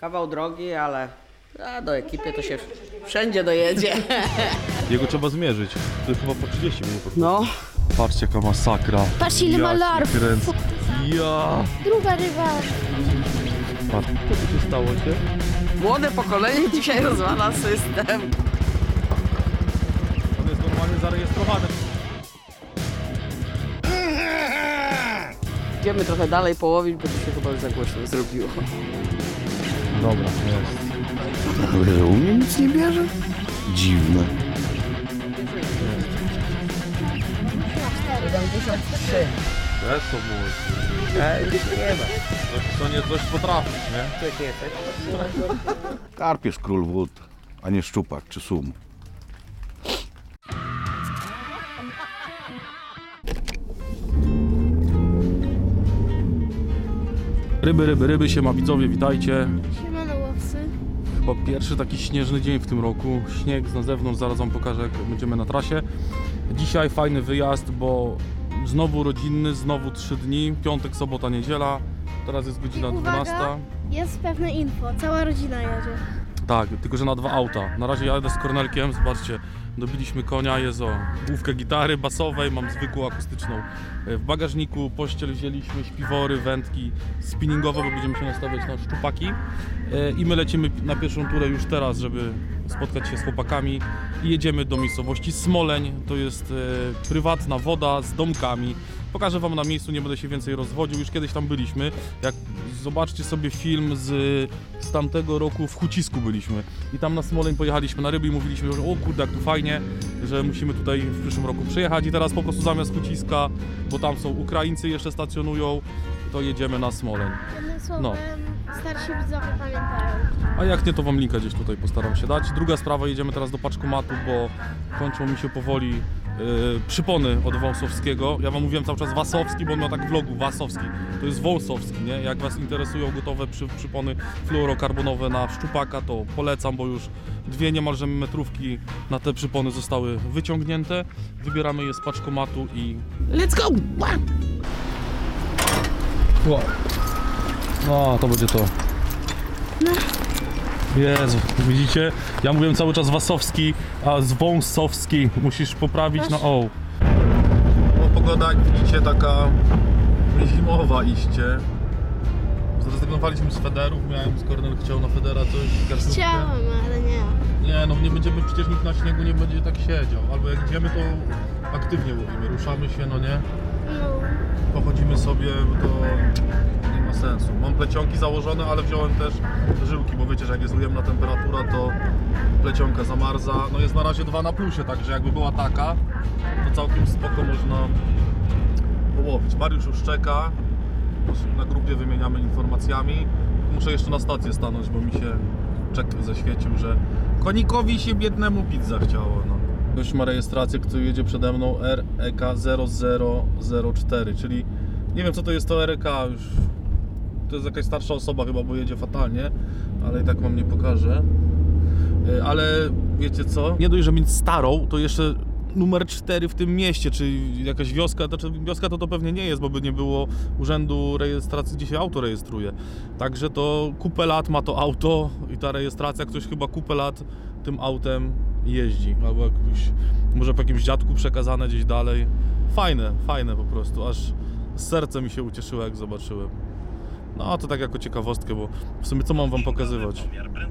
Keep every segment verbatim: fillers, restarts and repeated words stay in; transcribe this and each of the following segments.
Kawał drogi, ale a do ekipy to się wszędzie dojedzie. Jego trzeba zmierzyć. To jest chyba po trzydzieści minut. No. Patrzcie jaka masakra. Patrzcie ile ma Ja larw. się kręcę. Ja. Druga ryba. Patrz, co tu się stało się? Młode pokolenie dzisiaj rozwala system. On jest normalnie zarejestrowany. Idziemy trochę dalej połowić, bo to się chyba już za głośno zrobiło. Dobra, jest. Ale że u mnie nic nie bierze? Dziwne. siedemdziesiąt trzy. To są mój. E, już nie ma. To nie coś potrafisz, nie? Co jak jesteś? Karpierz król wód, a nie szczupak czy sum. Ryby, ryby, ryby, siema widzowie, witajcie. Siemano łowcy. Chyba pierwszy taki śnieżny dzień w tym roku. Śnieg na zewnątrz, zaraz wam pokażę jak będziemy na trasie. Dzisiaj fajny wyjazd, bo znowu rodzinny, znowu trzy dni. Piątek, sobota, niedziela. Teraz jest godzina I uwaga, dwunasta. jest pewne info, cała rodzina jedzie. Tak, tylko że na dwa auta. Na razie jadę z Kornelkiem, zobaczcie. Dobiliśmy konia, jest o główkę gitary basowej, mam zwykłą akustyczną. W bagażniku pościel wzięliśmy, śpiwory, wędki spinningowe, bo będziemy się nastawiać na szczupaki. I my lecimy na pierwszą turę już teraz, żeby spotkać się z chłopakami i jedziemy do miejscowości Smoleń. To jest e, prywatna woda z domkami. Pokażę wam na miejscu, nie będę się więcej rozwodził, już kiedyś tam byliśmy. Jak zobaczcie sobie film z, z tamtego roku, w Hucisku byliśmy. I tam na Smoleń pojechaliśmy na ryby i mówiliśmy, że o kurde, jak tu fajnie, że musimy tutaj w przyszłym roku przyjechać. I teraz po prostu zamiast Huciska, bo tam są Ukraińcy jeszcze stacjonują, to jedziemy na Smoleń. Jednym słowem, No. starsi widzowie pamiętają. A jak nie, to wam linka gdzieś tutaj postaram się dać. Druga sprawa, jedziemy teraz do paczkomatu, bo kończą mi się powoli yy, przypony od Wąsowskiego. Ja wam mówiłem cały czas Wasowski, bo on miał tak w logu, Wasowski. To jest Wąsowski, nie? Jak was interesują gotowe przy, przypony fluorokarbonowe na szczupaka, to polecam, bo już dwie niemalże metrówki na te przypony zostały wyciągnięte. Wybieramy je z paczkomatu i... Let's go! Wow. No, to będzie to. Jezu, widzicie? Ja mówiłem cały czas Wasowski, a z Wąsowski musisz poprawić na o. No, pogoda, jak widzicie, taka zimowa iście. Zrezygnowaliśmy z federów, miałem z Kornel chciał na federa coś. Garstówkę. Chciałem, ale nie. Nie, no nie będziemy, przecież nikt na śniegu nie będzie tak siedział. Albo jak idziemy, to aktywnie łowimy, ruszamy się, no nie? No, Pochodzimy sobie, to nie ma sensu. Mam plecionki założone, ale wziąłem też żyłki, bo wiecie, że jak jest ujemna temperatura, to plecionka zamarza. No jest na razie dwa na plusie, także jakby była taka, to całkiem spoko można połowić. Mariusz już czeka, na grupie wymieniamy informacjami. Muszę jeszcze na stację stanąć, bo mi się czek zaświecił, że konikowi się biednemu pizza chciało. No. Gość ma rejestrację, który jedzie przede mną R E K zero zero zero cztery, czyli nie wiem co to jest to R E K, już to jest jakaś starsza osoba chyba, bo jedzie fatalnie, ale i tak wam nie pokażę. Ale wiecie co? Nie dość, że mieć starą, to jeszcze numer cztery w tym mieście, czy jakaś wioska, to, czy wioska to to pewnie nie jest, bo by nie było urzędu rejestracji, gdzie się auto rejestruje. Także to kupę lat ma to auto i ta rejestracja, ktoś chyba kupę lat tym autem jeździ, albo jakbyś, może po jakimś dziadku przekazane gdzieś dalej. Fajne, fajne po prostu, aż serce mi się ucieszyło jak zobaczyłem. No to tak jako ciekawostkę, bo w sumie co mam wam pokazywać?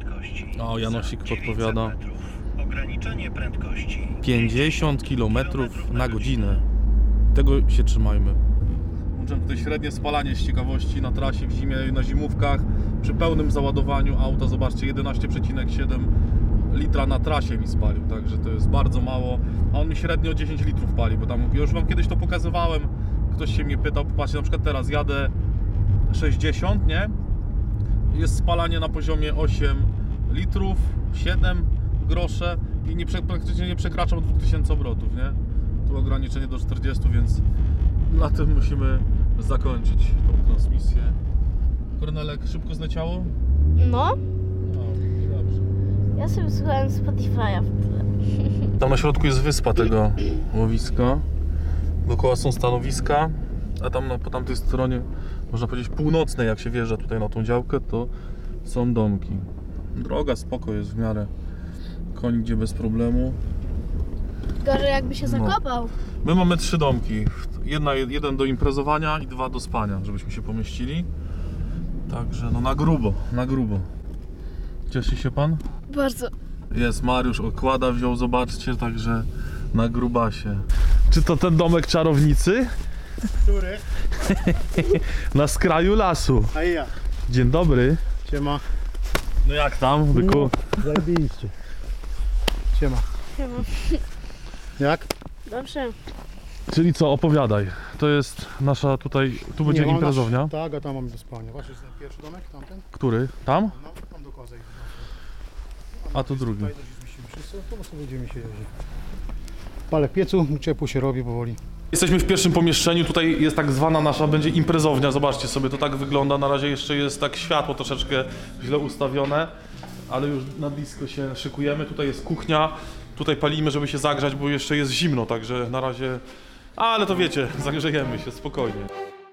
O, Janosik podpowiada. Ograniczenie prędkości pięćdziesiąt kilometrów na godzinę. Tego się trzymajmy. Włączam tutaj średnie spalanie z ciekawości na trasie w zimie i na zimówkach. Przy pełnym załadowaniu auta, zobaczcie, jedenaście przecinek siedem litra na trasie mi spalił, także to jest bardzo mało. A on mi średnio dziesięć litrów pali, bo tam, ja już wam kiedyś to pokazywałem, ktoś się mnie pytał, popatrzcie, na przykład teraz jadę sześćdziesiąt, nie? Jest spalanie na poziomie osiem litrów, siedem grosze i nie, praktycznie nie przekraczam dwa tysiące obrotów, nie? Tu ograniczenie do czterdziestu, więc na tym musimy zakończyć tą transmisję. Kornelek, szybko zleciało? no, No, dobrze. ja sobie słuchałem Spotify'a w tle. Tam na środku jest wyspa tego łowiska. Dookoła są stanowiska, a tam na, po tamtej stronie, można powiedzieć północnej, jak się wjeżdża tutaj na tą działkę, to Są domki. Droga spoko jest w miarę. Koń idzie bez problemu. Gorzej jakby się No. zakopał. My mamy trzy domki. Jedna, jeden do imprezowania i dwa do spania, żebyśmy się pomieścili. Także no na grubo, na grubo. Cieszy się pan? Bardzo. Jest, Mariusz okłada wziął, zobaczcie, także na grubasie. Czy to ten domek czarownicy? Który? Na skraju lasu. A ja. Dzień dobry. Siema. No jak tam, byku? Zajebiście. Siema. Siema. Jak? Dobrze. Czyli co, opowiadaj. To jest nasza tutaj, tu będzie Nie, mam imprezownia. Nasz, tak, a tam mamy do spania. Właśnie jest ten pierwszy domek, tamten? Który? Tam? No, tam do kozy. A tu drugi. Tutaj też zmieścimy wszyscy, po prostu będziemy się jeździć. Palę w piecu, ciepło się robi powoli. Jesteśmy w pierwszym pomieszczeniu, tutaj jest tak zwana nasza, będzie imprezownia, zobaczcie sobie, to tak wygląda, na razie jeszcze jest tak światło troszeczkę źle ustawione, ale już na blisko się szykujemy, tutaj jest kuchnia, tutaj palimy, żeby się zagrzać, bo jeszcze jest zimno, także na razie, ale to wiecie, zagrzejemy się spokojnie.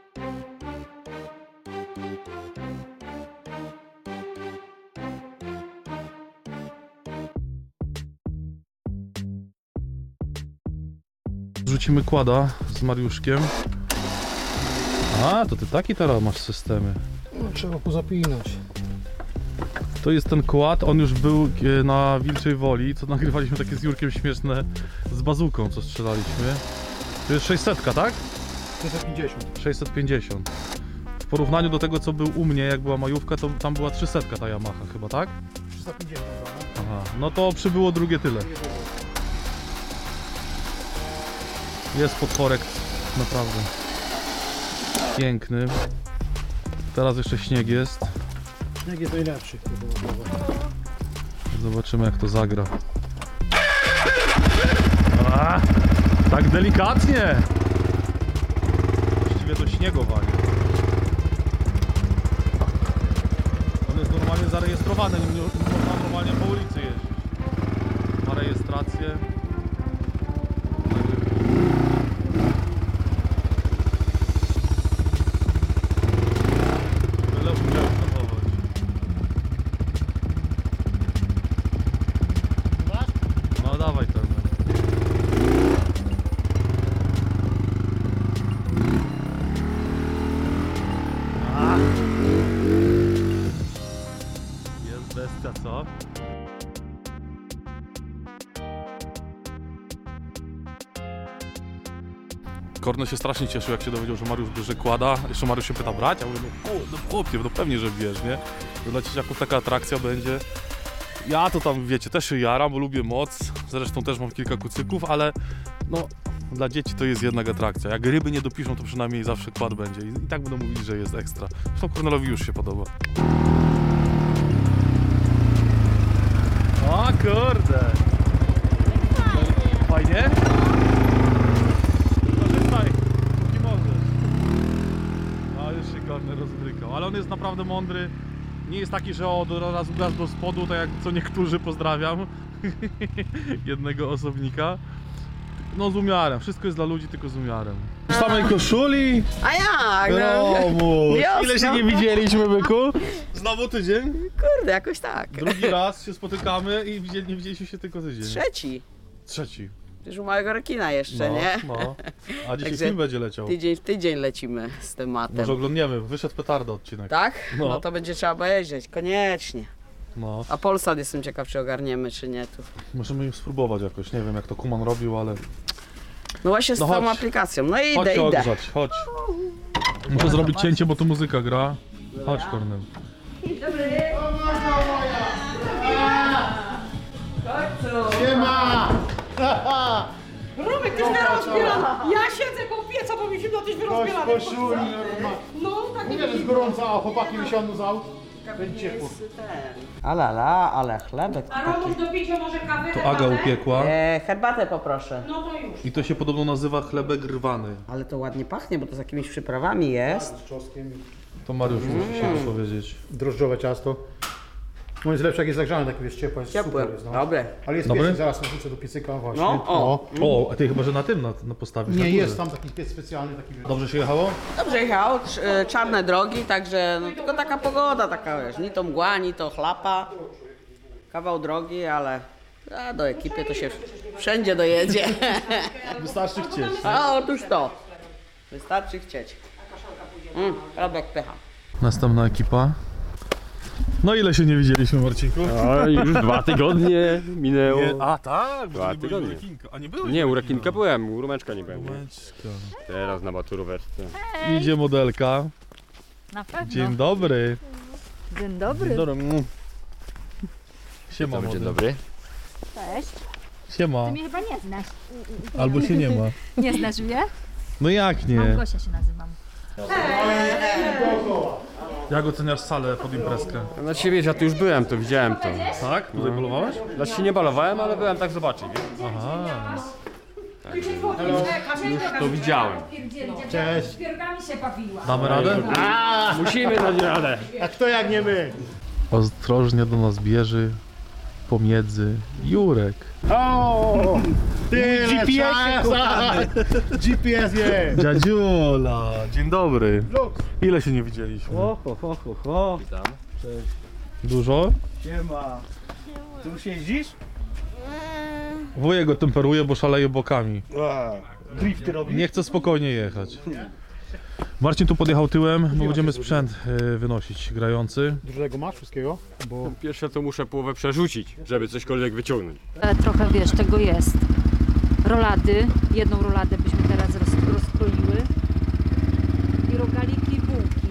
Rzucimy kłada z Mariuszkiem. A, to ty taki teraz masz systemy. No, trzeba pozapinać. To jest ten kład, on już był e, na Wilczej Woli, co nagrywaliśmy takie z Jurkiem śmieszne z bazuką, co strzelaliśmy. To jest sześćset, tak? sześćset pięćdziesiąt. sześćset pięćdziesiąt. W porównaniu do tego, co był u mnie, jak była majówka, to tam była trzysta ta Yamaha chyba, tak? trzysta pięćdziesiąt, no. Aha, no to przybyło drugie tyle. Jest podporek, naprawdę piękny. Teraz jeszcze śnieg jest. Śnieg jest najlepszy. Zobaczymy, jak to zagra. A, tak delikatnie! Właściwie to śniegowanie. On jest normalnie zarejestrowany, nie, nie można normalnie po ulicy jeździć. Ma rejestrację. Byle umiał zachować. No dawaj ten. A! Jest bestia, co? Kornel się strasznie cieszył, jak się dowiedział, że Mariusz bierze kłada. Jeszcze Mariusz się pyta, brać? Ja mówię, no, no chłopie, no pewnie, że bierz, nie? To dla dzieciaków taka atrakcja będzie. Ja to tam, wiecie, też się jaram, bo lubię moc. Zresztą też mam kilka kucyków, ale no, dla dzieci to jest jednak atrakcja. Jak ryby nie dopiszą, to przynajmniej zawsze kład będzie. I, i tak będą mówili, że jest ekstra. Zresztą Kornelowi już się podoba. O kurde! Fajnie? Korzystaj, póki możesz. A już się Kornel rozbrykał, ale on jest naprawdę mądry. Nie jest taki, że od razu gaz do spodu, tak jak co niektórzy, pozdrawiam jednego osobnika. No z umiarem, wszystko jest dla ludzi, tylko z umiarem. W samej koszuli, A jak? No, Romuś, Jasno. ile się nie widzieliśmy, byku? Znowu tydzień? kurde, jakoś tak. Drugi raz się spotykamy i widzieli, nie widzieliśmy się tylko tydzień. Trzeci. Trzeci. Już u małego rekina jeszcze, No, nie? no. A dzisiaj Także film będzie leciał. Tydzień w tydzień lecimy z tematem. Może oglądniemy, wyszedł petarda odcinek. Tak? No. No. to będzie trzeba obejrzeć, koniecznie. No, A Polsat jestem ciekaw, czy ogarniemy, czy nie. Tu. możemy już spróbować jakoś, nie wiem jak to Kuman robił, ale... No właśnie z No tą chodź. aplikacją. No i Chodź idę, się idę. ogrzać, chodź. Muszę zrobić cięcie, bo tu muzyka gra. Chodź, Kornel. Siema! Romek, tyś wyrozbierana! Ja siedzę koło pieca, bo mi zimno, tyś Koś wyrozbierana. koszuli, normalnie. No, tak Mówię, że jest gorąco, a chłopaki wysiądą z aut. Będzie ciepło. Ale la, ale chlebek A Romuś do picia może kawę? To Aga herbatę? upiekła e, herbatę poproszę. No to już. i to się podobno nazywa chlebek rwany. Ale to ładnie pachnie, bo to z jakimiś przyprawami jest. Z czosnkiem. To Mariusz musi się wypowiedzieć. Drożdżowe ciasto. No jest lepsze jak jest zagrzane, takie wiesz, ciepłe, jest Ciepłe, super jest, no. dobre. Ale jest Dobre? piecyk, zaraz wrzucę do piecyka właśnie. No, o. O, a ty chyba, że na tym, na, na postawisz na Nie, górze. jest tam taki piec specjalny, taki wiesz. Dobrze się jechało? Dobrze jechał, cz- e, czarne drogi, także no, tylko taka pogoda, taka wiesz, ni to mgła, ni to chlapa. Kawał drogi, ale a, do ekipy to się wszędzie dojedzie. Wystarczy chcieć. A otóż to. Wystarczy chcieć. Mm, Robek pycha. Następna ekipa. No ile się nie widzieliśmy, Marcinku? A już dwa tygodnie minęło. Nie, a tak, bo Dwa nie byłeś u tygodnie. Rekinka. A nie byłeś Nie, u u Rekinka byłem, u Rumeczka nie byłem. nie? Rumeczka. Teraz na maturóweczce. Idzie modelka. Na pewno. Dzień dobry. Dzień dobry. Dzień dobry. Mm. Siema, Dzień młody. dobry. Cześć. Siema. Ty mnie chyba nie znasz. Albo się nie ma. Nie znasz mnie? No jak nie? Małgosia się nazywam. Jak oceniasz salę pod imprezkę? Znaczy wiesz, ja tu już byłem, to widziałem to. Tak? Tutaj polowałeś? Znaczy się nie balowałem, ale byłem tak zobaczyć. nie? Aha. Już to widziałem. Cześć. Pierogami się bawiła. Damy radę? Musimy dać radę. A kto jak nie my? Ostrożnie do nas bierze pomiędzy Jurek. O! Ty, G P S G P S jest! Dziadziula, dzień dobry. Lux. Ile się nie widzieliśmy? ho, ho, ho, ho. Witam. Dużo? Siema. Tu siedzisz? Wujek go temperuje, bo szaleje bokami. Drifty robisz? Nie chce spokojnie jechać. Marcin tu podjechał tyłem, bo będziemy sprzęt y, wynosić grający. Dużego masz wszystkiego? Bo Pierwsze to muszę połowę przerzucić, żeby cośkolwiek wyciągnąć. E, trochę wiesz, tego jest. Rolady. Jedną roladę byśmy teraz roz, rozkroiły. I rogaliki i bułki.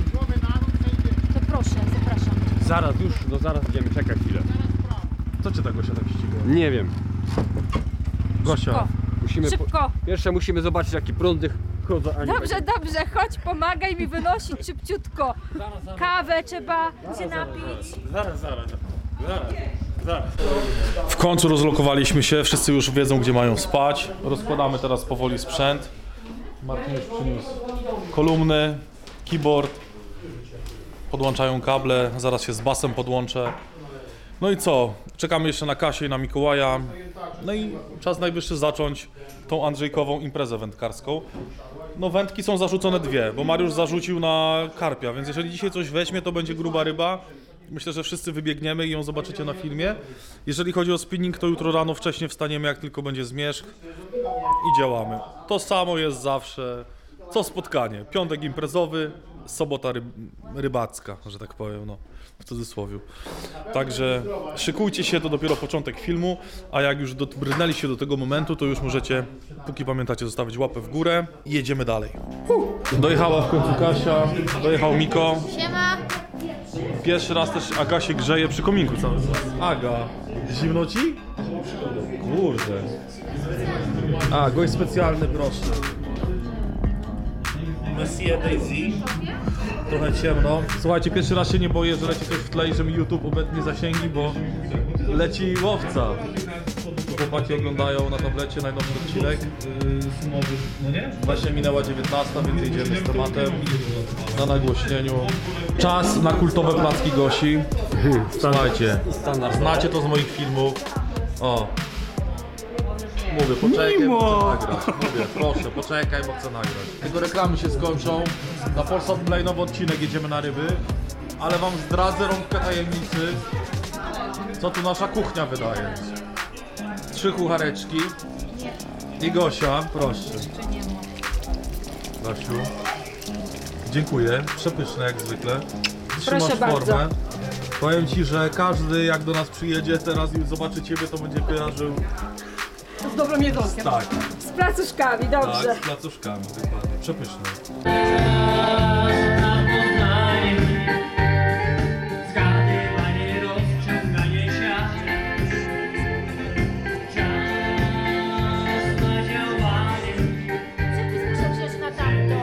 To proszę, zapraszam. Zaraz, już, no zaraz idziemy, czekaj chwilę. Co cię tak Gosia tak ściga? Nie wiem. Gosia, Szybko. Musimy po... Szybko. Pierwsze musimy zobaczyć jakie prądy chodzą, a nie Dobrze, dobrze, chodź, pomagaj mi wynosić szybciutko. Kawę trzeba się napić. Zaraz, zaraz, zaraz, zaraz. w końcu rozlokowaliśmy się, wszyscy już wiedzą gdzie mają spać. Rozkładamy teraz powoli sprzęt. Martin już przyniósł kolumny, keyboard. Podłączają kable, zaraz się z basem podłączę. No i co? Czekamy jeszcze na Kasię i na Mikołaja. No i czas najwyższy zacząć tą Andrzejkową imprezę wędkarską. No wędki są zarzucone dwie, bo Mariusz zarzucił na karpia, więc jeżeli dzisiaj coś weźmie, to będzie gruba ryba. Myślę, że wszyscy wybiegniemy i ją zobaczycie na filmie. Jeżeli chodzi o spinning, to jutro rano wcześniej wstaniemy, jak tylko będzie zmierzch i działamy. To samo jest zawsze, co spotkanie. Piątek imprezowy, sobota ryb rybacka, że tak powiem, no, w cudzysłowie. Także szykujcie się, to dopiero początek filmu, a jak już dobrnęliście do tego momentu, to już możecie, póki pamiętacie, zostawić łapę w górę i jedziemy dalej. Dojechała w końcu Kasia, dojechał Miko. Siema. Pierwszy raz też Aga się grzeje przy kominku cały czas. Aga, zimno ci? Kurde. A, gość specjalny, proszę. Monsieur Daisy. Trochę ciemno. Słuchajcie, pierwszy raz się nie boję, że leci coś w tle i że mi YouTube obetnie zasięgi, bo leci łowca. Chłopaki oglądają na tablecie najnowszy odcinek. Właśnie minęła dziewiętnasta, więc jedziemy z tematem na nagłośnieniu. Czas na kultowe placki Gosi. Słuchajcie, znacie to z moich filmów. O. Mówię, poczekaj, bo chcę nagrać. Mówię, proszę, poczekaj, bo chcę nagrać. Tylko reklamy się skończą. Na Polsat Play nowy odcinek, jedziemy na ryby. Ale wam zdradzę rąbkę tajemnicy, co tu nasza kuchnia wydaje. Trzy kuchareczki. I Gosia, proszę. Gosiu. Dziękuję, przepyszne jak zwykle. Trzymasz Proszę formę. bardzo. Powiem ci, że każdy jak do nas przyjedzie teraz i zobaczy ciebie, to będzie kojarzył. Z dobrym jedzonkiem. Tak, Z placuszkami, dobrze. tak, z placuszkami, dokładnie. Przepyszne. Zgadywanie, rozciąganie się. Czas na działanie. Przepis muszę wziąć na tamto.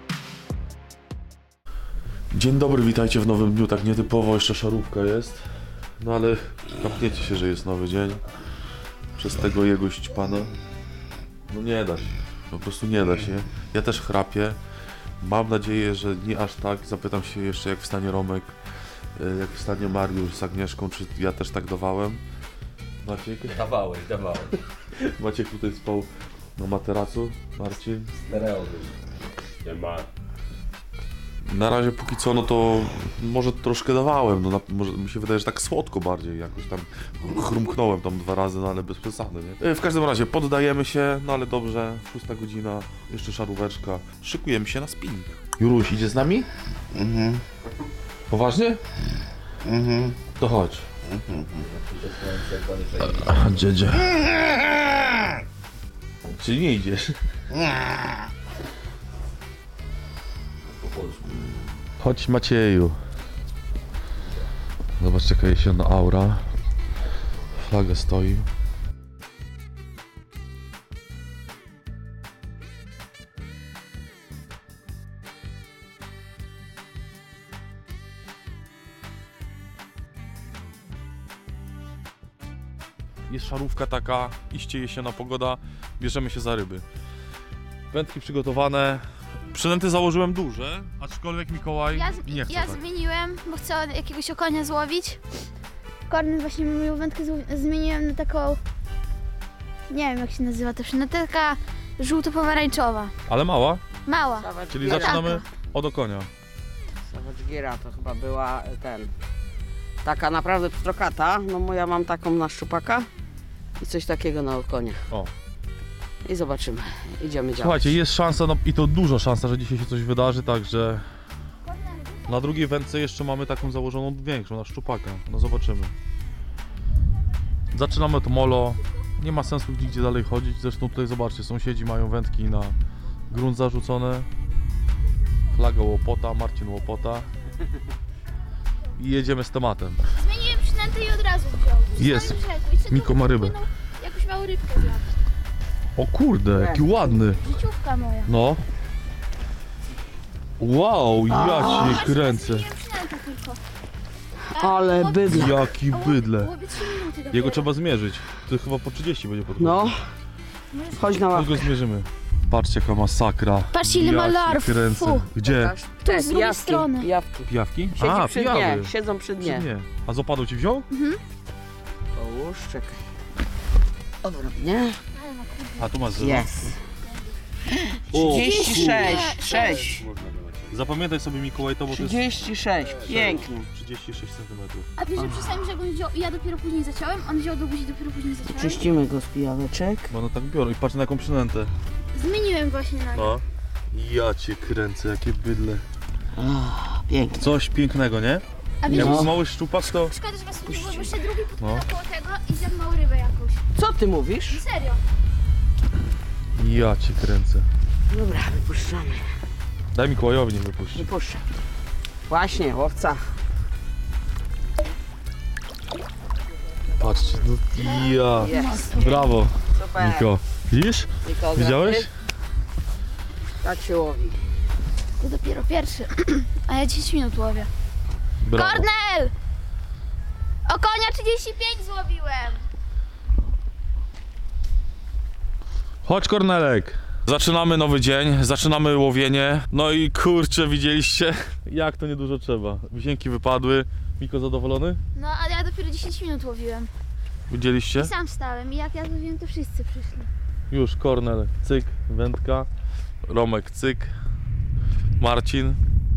Dzień dobry, witajcie w nowym dniu, tak nietypowo, jeszcze szarówka jest. No ale kapniecie się, że jest nowy dzień. Przez tego jegość pana. No nie da się. Po prostu nie da się. Ja też chrapię. Mam nadzieję, że nie aż tak. Zapytam się jeszcze, jak wstanie Romek, jak wstanie Mariusz z Agnieszką, czy ja też tak dawałem. Maciek? Dawałeś, dawałeś. Maciek tutaj spał na materacu. Marcin? Stereo. Nie ma. Na razie póki co, no to może troszkę dawałem, no na, może mi się wydaje, że tak słodko bardziej, jakoś tam chrumknąłem tam dwa razy, no ale bez przesady, nie? E, W każdym razie poddajemy się, no ale dobrze, szósta godzina, jeszcze szaróweczka, szykujemy się na spinning. Juruś, idzie z nami? Mhm. Poważnie? Mhm. To chodź. A, dziedzie. Czyli nie idziesz? Chodź Macieju. Zobacz, jaka jesienna aura. Flaga stoi. Jest szarówka taka, iście jesienna pogoda, bierzemy się za ryby. Wędki przygotowane. Przynęty założyłem duże, aczkolwiek Mikołaj Ja, z- nie chce ja tak. zmieniłem, bo chcę jakiegoś okonia złowić. Korny właśnie moją wędkę zło- zmieniłem na taką, nie wiem jak się nazywa ta przynęta, taka żółto-pomarańczowa. Ale mała, Mała. Savage czyli Gira. zaczynamy od okonia. Savage Gira to chyba była ten... Taka naprawdę pstrokata. No moja mam taką na szczupaka i coś takiego na okonie. O. I zobaczymy. Idziemy działać. Słuchajcie, jest szansa, no, i to duża szansa, że dzisiaj się coś wydarzy, także na drugiej wędce jeszcze mamy taką założoną większą, na szczupaka. No zobaczymy. Zaczynamy od molo. Nie ma sensu nigdzie dalej chodzić. Zresztą tutaj zobaczcie, sąsiedzi mają wędki na grunt zarzucone. Flaga Łopota, Marcin Łopota. I jedziemy z tematem. Zmieniłem przynętę i od razu wziął. Przy Jest. samym brzegu. I sobie Miko ma rybę. płynął, jakąś małą rybkę złapał. O kurde, jaki ładny. Życiówka moja. No. Wow, ja cię kręcę. Zmieniłem przynętę tylko. Ale bydle. Jaki bydle. Byłoby trzy minuty dopiero. Jego trzeba zmierzyć. To chyba po trzydzieści będzie podchodzić. No. Chodź na Chodź ławkę. go zmierzymy. Patrzcie, jaka masakra. Patrzcie, ile ma Ja się larw. kręcę. Fu. Gdzie? Pokaż. Tu, Te, z drugiej pijawki, strony. Pijawki. Pijawki? Siedzi A, przy pijawy. dnie. Siedzą przy Przy dnie. dnie. A z opadów ci wziął? Połóż, czekaj. Odrobnie. A tu masz zero. Jest. O, trzydzieści sześć. sześć. Zapamiętaj sobie, Mikołaj, to bo to jest trzydzieści sześć. Pięknie. trzydzieści sześć centymetrów. A wiesz, że przy samym brzegu on wziął i ja dopiero później zaciąłem, on wziął do buzi, dopiero później zaciąłem. Czyścimy go z pijaweczek. Bo one tak biorą i patrz na jaką przynętę. Zmieniłem właśnie na nie. No. Ja cię kręcę, jakie bydle. Ah, pięknie. Coś pięknego, nie? A wiesz, Jak No. był mały szczupak, to... szkoda, że was nie było, bo jeszcze drugi No. podpłynął koło tego i zjadł małą rybę jakąś. Co ty mówisz? Serio. Ja cię kręcę. Dobra, wypuszczamy. Daj Mikołajowi, nie wypuść. Wypuszczę. Właśnie, łowca. Patrzcie, no ja. Jest. Brawo, Super. Miko. Widzisz? Miko, Widziałeś? gratuluję. Tak się łowi. To dopiero pierwszy. A ja dziesięć minut łowię. Brawo. Kornel! Okonia trzydzieści pięć złowiłem. Chodź, Kornelek. Zaczynamy nowy dzień, zaczynamy łowienie. No i kurczę, widzieliście? Jak to niedużo trzeba. Wisienki wypadły. Miko zadowolony? No, ale ja dopiero dziesięć minut łowiłem. Widzieliście? I sam stałem i jak ja złowiłem, to wszyscy przyszli. Już Kornel, cyk, wędka. Romek, cyk. Marcin.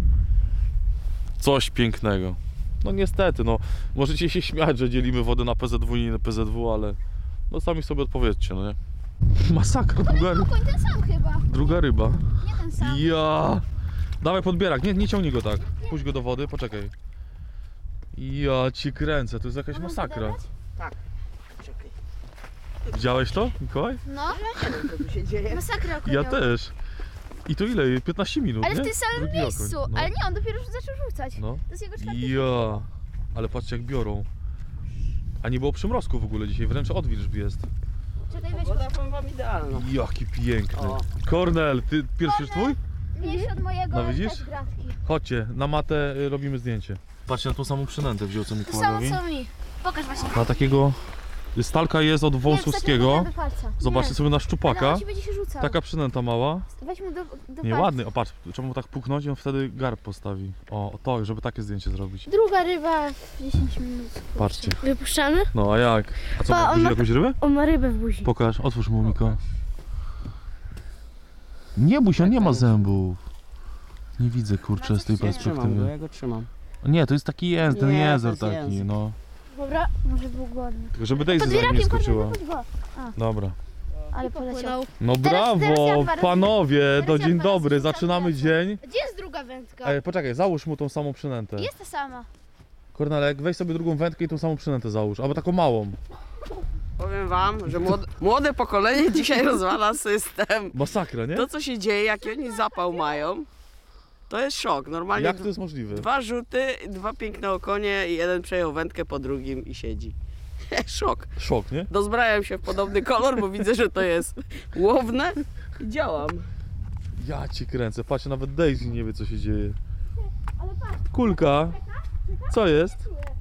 Coś pięknego. No niestety, no możecie się śmiać, że dzielimy wodę na P Z W i na P Z W, ale no sami sobie odpowiedzcie, no nie? Masakra, druga, Okoń ten sam chyba. druga ryba. Nie ten sam. Ja. Dawaj podbierak, nie, nie ciągnij go tak. Puść go do wody, poczekaj. Ja ci kręcę, to jest jakaś masakra. Tak. Czekaj. Widziałeś to, Mikołaj? No, Co tu się dzieje? masakra okoniowa. Ja też. I to ile? piętnaście minut, Ale nie? w tym samym Drugi miejscu. okoń, no. Ale nie, on dopiero już zaczął rzucać. No. To jest jego czwarty. Ja. Ale patrzcie jak biorą. A nie było przymrozku w ogóle dzisiaj, wręcz odwilż jest. Czekaj, weź. Pogoda powiem wam idealna. Jaki piękny. O. Kornel, ty pierwszy już twój? Mniejszy od mojego, No ale widzisz? też gratki. Chodźcie, na matę y, robimy zdjęcie. Patrzcie na tą samą przynętę wziął co To samo Mikołajowi. co mi. Pokaż właśnie. Na takiego... Stalka jest od wąsowskiego. Zobaczcie sobie na szczupaka. On ci będzie się rzucał. Taka przynęta mała. Weź mu do, do Nie, palca. ładny. O, patrz, trzeba mu tak puknąć i on wtedy garb postawi. O, to, żeby takie zdjęcie zrobić. Druga ryba w dziesięć minut. Patrzcie. Wypuszczamy? No, a jak? A co, Pa, on widzisz ma- jakąś rybę? On ma rybę w buzi. Pokaż, otwórz mu, Miko. Nie bój się, on nie ma zębów. Nie widzę, kurczę, z tej Ja trzymam go, perspektywy. ja go trzymam. Nie, to jest taki język, ten Nie, to język jest taki, język. no. Dobra, może był głodny. Tylko żeby Daisy Pod za nim nie wierakiem, skoczyła. chodź go. Dobra. Ale poleciał. No Teraz- teraz ja brawo, dwa razy- panowie, teraz to ja dzień dwa razy dobry, rzucam zaczynamy mięso. dzień. Gdzie jest druga wędka? Ej, poczekaj, załóż mu tą samą przynętę. Jest ta sama. Kornelek, weź sobie drugą wędkę i tą samą przynętę załóż, albo taką małą. Powiem wam, że młode, młode pokolenie dzisiaj rozwala system. Masakra, nie? To co się dzieje, jaki oni zapał mają, to jest szok. Normalnie Jak to jest możliwe? dwa rzuty, dwa piękne okonie i jeden przejął wędkę po drugim i siedzi. Szok. Szok, nie? Dozbrajam się w podobny kolor, bo widzę, że to jest łowne i działam. Ja ci kręcę, patrzcie, nawet Daisy nie wie co się dzieje. Kulka, co jest?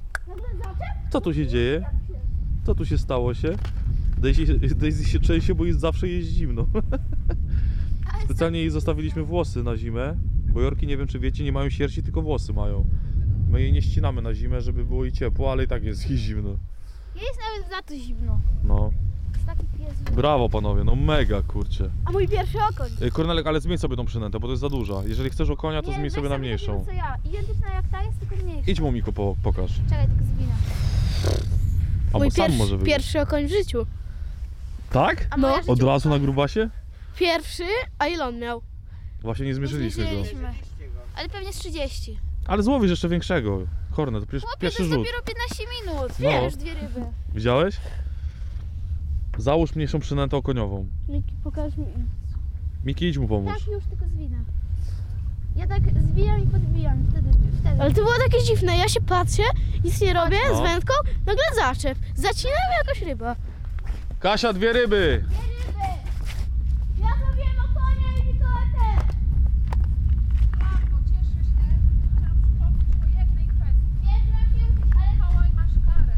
Co tu się dzieje? Co tu się stało się? Daisy, Daisy się trzęsie, bo jest zawsze jest zimno. Specjalnie jej zostawiliśmy włosy na zimę, bo jorki, nie wiem czy wiecie, nie mają sierści, tylko włosy mają. My jej nie ścinamy na zimę, żeby było jej ciepło, ale i tak jest jej zimno. Jest nawet za to zimno. No, Jest taki pies. brawo panowie, no mega kurczę. A mój pierwszy okoń. Ej, Kornelek, ale zmień sobie tą przynętę, bo to jest za duża. Jeżeli chcesz o konia, to zmień sobie na mniejszą. Co ja. Identyczna jak ta jest, tylko mniejsza. Idź mu, Miko, po, pokaż. Czekaj, tylko zwinę. Albo sam może wyjść. Pierwszy okoń w życiu. Tak? A moja No. życiówka? Od razu na grubasie? Pierwszy, a ile on miał? Właśnie nie zmierzyliśmy go. Zmierzyliśmy. Ale pewnie z trzydzieści. Ale złowisz jeszcze większego. Korne, to przecież Chłopie, to pierwszy jest rzut. dopiero piętnaście minut. No. Wiesz, dwie ryby. Widziałeś? Załóż mniejszą przynętę okoniową. Miki, pokaż mi. Miki, idź mu pomóż. Tak, już tylko zwinę. Ja tak zwijam i podbijam. Wtedy, wtedy. Ale to było takie dziwne, ja się patrzę, nic nie robię No. z wędką, nagle zaczep. Zacinam jakaś ryba. Kasia, dwie ryby! Ja zrobiłem okonia i Mikołaj też. Brawo, cieszę się. Chciałam przypomnieć o jednej kwestii. Mikołaj masz karę.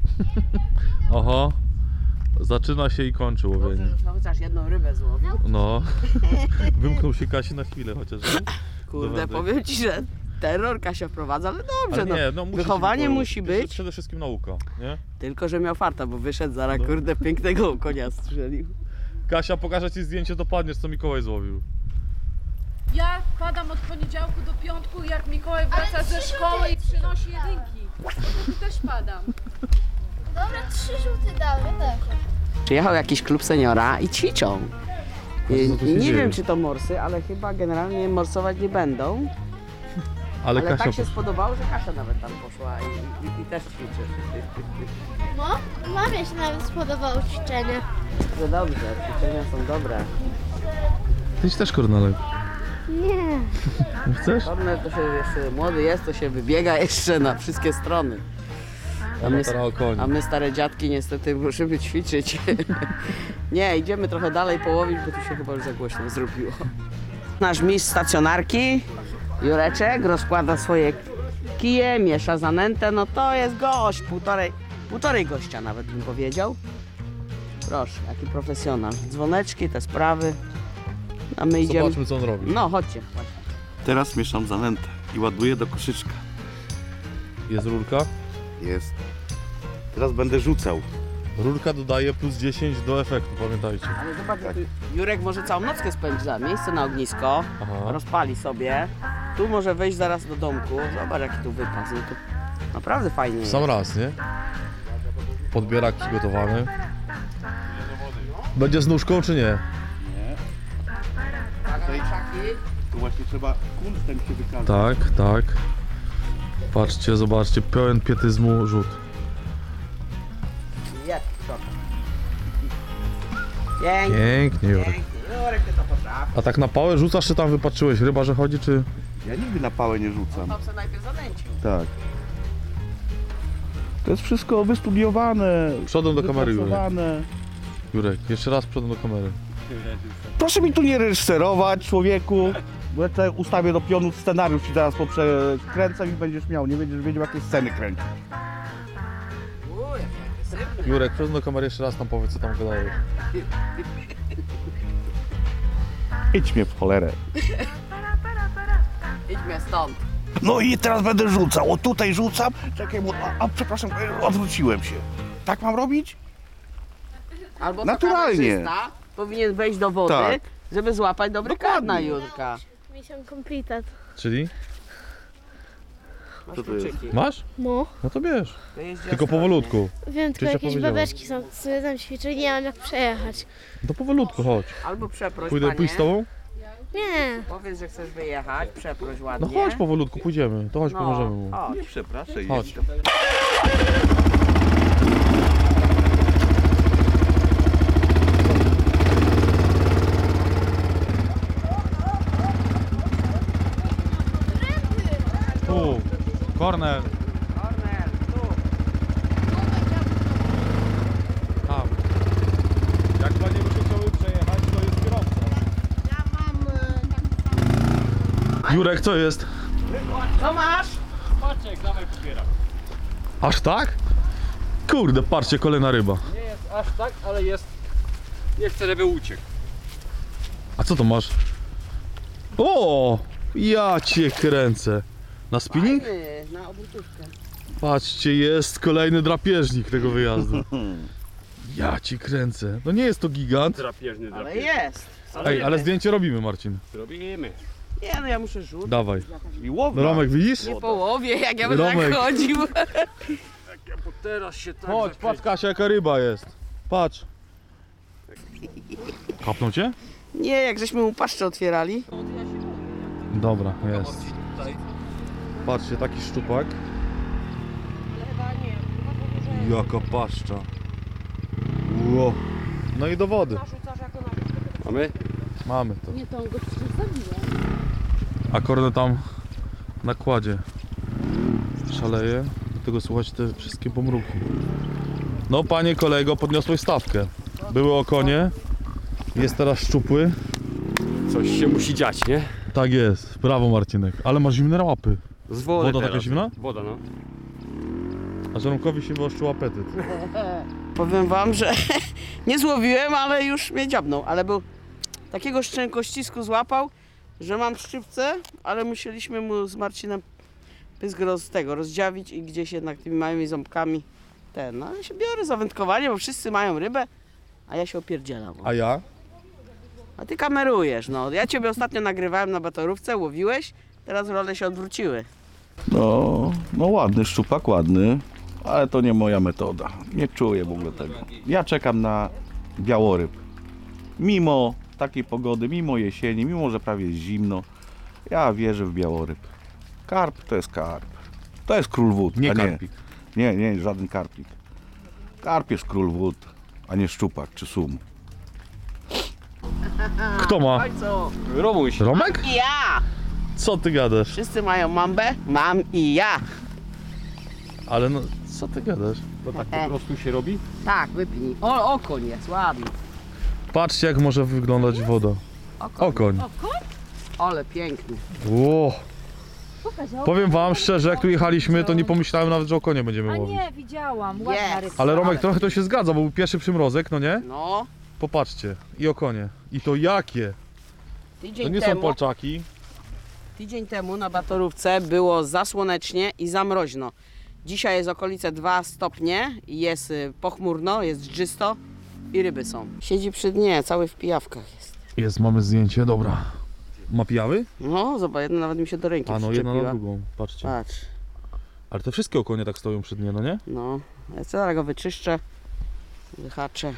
Oho. Zaczyna się i kończy łowienie. Dobrze, że chociaż jedną rybę złowił. No. Wymknął się Kasi na chwilę chociaż. nie? Kurde, Dobra. powiem ci, że terror Kasia wprowadza, ale dobrze, Ale nie, no, no. musi Wychowanie być, bo musi przede- być, Przede wszystkim nauka, nie? tylko że miał farta, bo wyszedł zaraz, No. kurde, pięknego konia strzelił. Kasia, pokażę ci zdjęcie, dopadniesz co Mikołaj złowił. Ja padam od poniedziałku do piątku, jak Mikołaj wraca ze szkoły i przynosi jedynki. To tu też padam. Dobra, trzy rzuty dał, ja też. Przyjechał jakiś klub seniora i ćwiczą. I, co tu się nie dzieje? wiem, czy to morsy, ale chyba generalnie morsować nie będą. Ale, Ale Kasia... tak się spodobało, że Kasia nawet tam poszła i, i, i też ćwiczy. No, mamie się nawet spodobało ćwiczenie. Że dobrze, ćwiczenia są dobre. Ty też, Kornelek. Nie. Chcesz? Kornel to się jeszcze młody jest, to się wybiega jeszcze na wszystkie strony. A my, Stara o koniu. a my stare dziadki niestety musimy ćwiczyć. Nie, idziemy trochę dalej połowić, bo tu się chyba już za głośno zrobiło. Nasz mistrz stacjonarki, Jureczek, rozkłada swoje kije, miesza zanętę, no to jest gość, półtorej, półtorej gościa nawet bym powiedział. Proszę, jaki profesjonal. Dzwoneczki, te sprawy, a my idziemy. Zobaczmy co on robi. No, chodźcie. chodźcie. Teraz mieszam zanętę i ładuję do koszyczka. Jest rurka. Jest. Teraz będę rzucał. Rurka dodaje plus dziesięć do efektu, pamiętajcie. Ale zobacz, jaki Jurek może całą nockę spędza. Miejsce na ognisko, Aha. rozpali sobie. Tu może wejść zaraz do domku. Zobacz, jaki tu wypas. No to naprawdę fajnie W sam jest. raz, nie? Podbierak przygotowany. Będzie z nóżką czy nie? Tu właśnie trzeba kunstem się wykazać. Tak, tak. Patrzcie, zobaczcie, pełen pietyzmu rzut. Jest, proszę. Pięknie, Pięknie, Jurek. pięknie. Jurek, ty to potrafi. A tak na pałę rzucasz, czy tam wypatrzyłeś ryba, że chodzi, czy... Ja nigdy na pałę nie rzucam. Tam se najpierw zanęcił. Tak. To jest wszystko wystudiowane. Przodem do kamery, Jurek. wypracowane. Jurek, jeszcze raz przodem do kamery. Proszę mi tu nie reżyserować, człowieku. Bo ja tutaj ustawię do pionu scenariusz i zaraz poprzekręcę i będziesz miał, nie będziesz wiedział jakie sceny kręcić. Jurek, przez do kamery jeszcze raz tam powiedz, co tam gadałeś. Idź mnie w cholerę. Idźmy stąd. No i teraz będę rzucał. O tutaj rzucam. Czekaj, bo... A, a przepraszam, odwróciłem się. Tak mam robić? Albo Naturalnie. kamerzysta powinien wejść do wody, Tak. żeby złapać dobry Dokładnie. kadr na Jurka. Mission completed. Czyli? Masz Co to jest? kluczyki. Masz? No. No to bierz. To jeździ Tylko ostrożnie. powolutku. Wiem, tylko Czysia jakieś powiedziała. babeczki są, które tam ćwiczą i nie wiem jak przejechać. To powolutku, chodź. Albo przeproś, Pójdę, panie. pójść z tobą? Nie. Powiedz, że chcesz wyjechać, przeproś No ładnie. chodź powolutku, pójdziemy. To chodź, No, pomożemy mu. chodź. Przepraszam. Chodź. Tu, Kornel. Kornel, tu. Tam. Jak dla niego się chciały przejechać, to jest kierowca. Jurek, co jest? Co masz? Paczek, dawaj pobieram. Aż tak? Kurde, patrzcie, kolejna ryba. Nie jest aż tak, ale jest... Nie chcę, żeby uciekł. A co to masz? O! Ja cię kręcę. Na spinning? Fajny, na obrotówkę. Patrzcie, jest kolejny drapieżnik tego wyjazdu. Ja ci kręcę. No nie jest to gigant. Drapieżny, Ale drapieżny. jest. Ej, ale zdjęcie robimy, Marcin. Robimy. Nie no, ja muszę rzucić. Dawaj. I łowna. No Romek, widzisz? Nie połowie, jak ja będę Romek. tak chodził. Bo teraz się tak... Chodź, patrz Kasia, jaka ryba jest. Patrz. Kapnął cię? Nie, jak żeśmy mu paszczę otwierali. Dobra, jest. Patrzcie, taki szczupak. Jaka paszcza. Ło. No i do wody. Mamy? Mamy to. Nie, to on go przecież zabiła. A Kornel tam na kładzie szaleje. Dlatego słuchać te wszystkie pomruki. No panie kolego, podniosłeś stawkę. Były okonie. Jest teraz szczupły. Coś się musi dziać, nie? Tak jest. Brawo Marcinek. Ale masz zimne łapy. Z wody Woda taka teraz. zimna? Woda, no. A żonkowi się wyostrzył apetyt. Powiem wam, że nie złowiłem, ale już mnie dziabnął. Ale był takiego szczękościsku złapał, że mam szczypce, ale musieliśmy mu z Marcinem pysk roz tego rozdziawić i gdzieś jednak tymi małymi ząbkami ten. No ale się biorę za wędkowanie, bo wszyscy mają rybę, a ja się opierdzielam. A ja? A ty kamerujesz, no. Ja ciebie ostatnio nagrywałem na batorówce, łowiłeś, teraz role się odwróciły. No, no ładny szczupak, ładny. Ale to nie moja metoda. Nie czuję w ogóle tego. Ja czekam na białoryb. Mimo takiej pogody, mimo jesieni, mimo że prawie jest zimno, ja wierzę w białoryb. Karp to jest karp. To jest król wód. Nie a karpik. Nie, nie, nie, żaden karpik. Karp jest król wód, a nie szczupak czy sum. Kto ma? Oj co? Romuś. Romek? I ja! Co ty gadasz? Wszyscy mają mambę, mam i ja. Ale no, co ty gadasz? To tak po prostu się robi? Tak, wypnij. O, okoń jest, ładny. Patrzcie jak może wyglądać woda. Okoń. Ale piękny. Ło. Powiem wam szczerze, jak tu jechaliśmy, to nie pomyślałem nawet, że okonie będziemy A łowić. nie, widziałam, ładna Jest. rybka. Ale Romek, trochę to się zgadza, bo był pierwszy przymrozek, no nie? No, Popatrzcie. I okonie. I to jakie? To tydzień nie są temu, palczaki. tydzień temu na batorówce było za słonecznie i za mroźno. Dzisiaj jest okolice dwa stopnie, jest y, pochmurno, jest dżdżysto i ryby są. Siedzi przy dnie, cały w pijawkach jest. Jest, mamy zdjęcie, dobra. Ma pijawy? No, zobacz, jedna nawet mi się do ręki A no, jedna na przyczepiła. drugą, patrzcie. Patrz, Ale te wszystkie okonie tak stoją przy dnie, no nie? no. Ja zaraz go wyczyszczę, wyhaczę.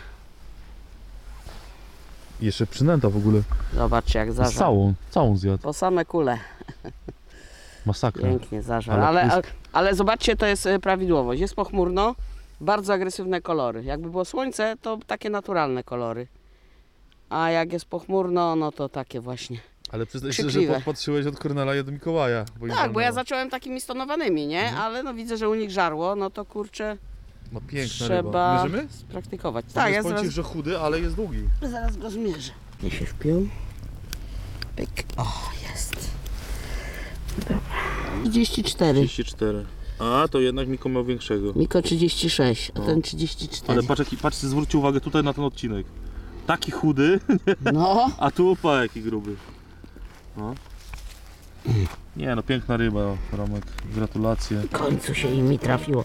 I jeszcze przynęta w ogóle. Zobaczcie jak zażar. Całą, całą zjadł. Po same kule. Masakra. Pięknie zażar. Ale Ale, ale, pysk. ale zobaczcie, to jest y, prawidłowość. Jest pochmurno, bardzo agresywne kolory. Jakby było słońce, to takie naturalne kolory. A jak jest pochmurno, no to takie właśnie. Ale przyznaj się, że Krzykliwe. podpatrzyłeś od Kornela i od Mikołaja. Bo im Tak, bo ja walnęło. zacząłem takimi stonowanymi, nie? Mhm. Ale no widzę, że u nich żarło, no to kurczę, No piękna trzeba ryba. Mierzymy? spraktykować. Tak, Tak, ja jest zaraz, ci, że chudy, ale jest długi. zaraz go zmierzę. Nie się wpił. Pyk. O, jest. Dobra. trzydzieści cztery. trzydzieści cztery. A, to jednak Miko miał większego. Miko trzydzieści sześć, a No. ten trzydzieści cztery. Ale patrz, jaki, patrzcie, zwróćcie uwagę tutaj na ten odcinek. Taki chudy, No. a tu pa jaki gruby. No. Nie no, piękna ryba, Romek. Gratulacje. W końcu się im mi trafiło.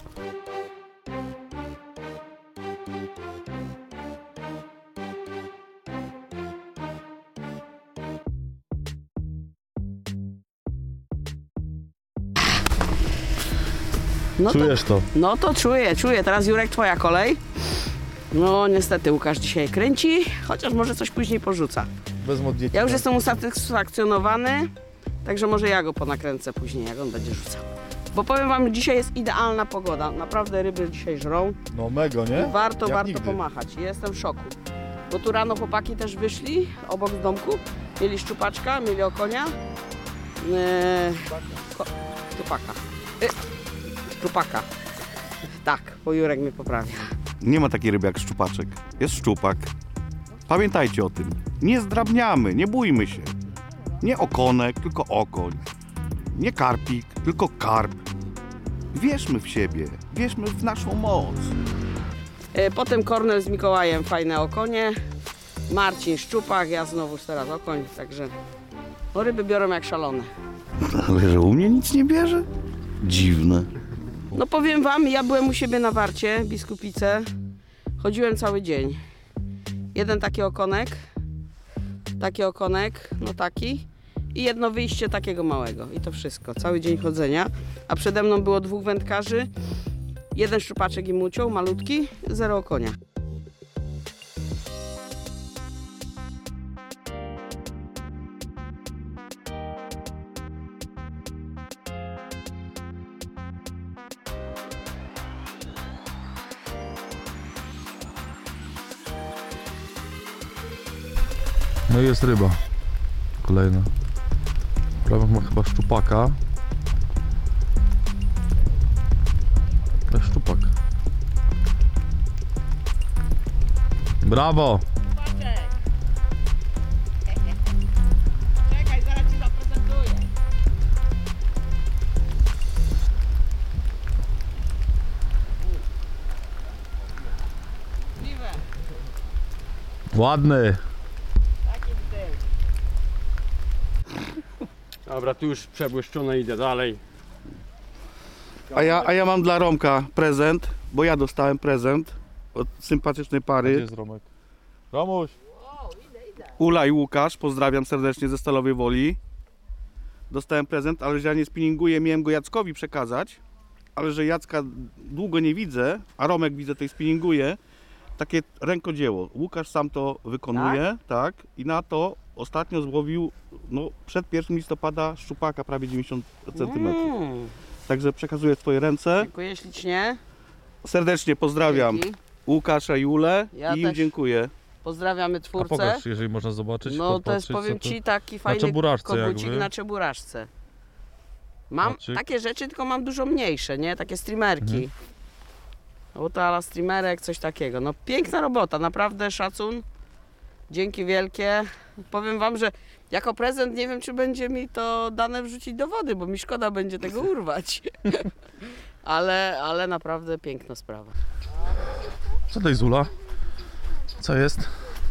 No to, Czujesz to? no to czuję, czuję. Teraz Jurek, twoja kolej. No niestety Łukasz dzisiaj kręci, chociaż może coś później porzuca. Bez modlitwy. Ja już jestem usatysfakcjonowany, także może ja go ponakręcę później, jak on będzie rzucał. Bo powiem wam, dzisiaj jest idealna pogoda. Naprawdę ryby dzisiaj żrą. No mega, nie? Warto, Jak warto nigdy. pomachać. Jestem w szoku. Bo tu rano chłopaki też wyszli obok z domku. Mieli szczupaczka, mieli okonia. Eee, ko- szczupaka. Y, szczupaka. Tak, bo Jurek mnie poprawia. Nie ma takiej ryby jak szczupaczek. Jest szczupak. Pamiętajcie o tym. Nie zdrabniamy, nie bójmy się. Nie okonek, tylko okoń. Nie karpik, tylko karp. Wierzmy w siebie, wierzmy w naszą moc. E, Potem Kornel z Mikołajem, fajne okonie. Marcin szczupak, ja znowu teraz okoń, także no, ryby biorą jak szalone. Ale że u mnie nic nie bierze? Dziwne. No powiem wam, ja byłem u siebie na Warcie, Biskupice. Chodziłem cały dzień. Jeden taki okonek, taki okonek, no taki i jedno wyjście takiego małego i to wszystko, cały dzień chodzenia. A przede mną było dwóch wędkarzy, jeden szczupaczek i mucioł, malutki, zero okonia. No i jest ryba. Kolejna. Prawo ma chyba szczupaka. To jest szczupak. Brawo! Czekaj, zaraz ci zaprezentuję. Ładny! Dobra, tu już przebłyszczone, idę dalej. A ja, a ja mam dla Romka prezent, bo ja dostałem prezent od sympatycznej Gdzie pary. jest Romek? Romuś! Ula i Łukasz, pozdrawiam serdecznie ze Stalowej Woli. Dostałem prezent, ale że ja nie spinninguję, miałem go Jackowi przekazać, ale że Jacka długo nie widzę, a Romek widzę tutaj spinninguje. Takie rękodzieło. Łukasz sam to wykonuje, tak? I na to ostatnio złowił, no, przed pierwszym listopada szczupaka prawie dziewięćdziesiąt centymetrów. Mm, Także przekazuję w twoje ręce. dziękuję ślicznie. Serdecznie pozdrawiam Dzięki. Łukasza i Ulę Ja i im też. dziękuję. Pozdrawiamy A twórcę. pokaż, jeżeli można zobaczyć. No to jest, popatrzeć, powiem co to- ci, taki fajny czeburaszce kogucik jakby. na czeburaszce. Mam Haczyk. takie rzeczy, tylko mam dużo mniejsze, nie? Takie streamerki. Mhm. No to ala streamerek, coś takiego. No piękna robota, naprawdę szacun. Dzięki wielkie. Powiem wam, że jako prezent nie wiem, czy będzie mi to dane wrzucić do wody, bo mi szkoda będzie tego urwać. ale, ale naprawdę piękna sprawa. Co to jest Zula? Co jest?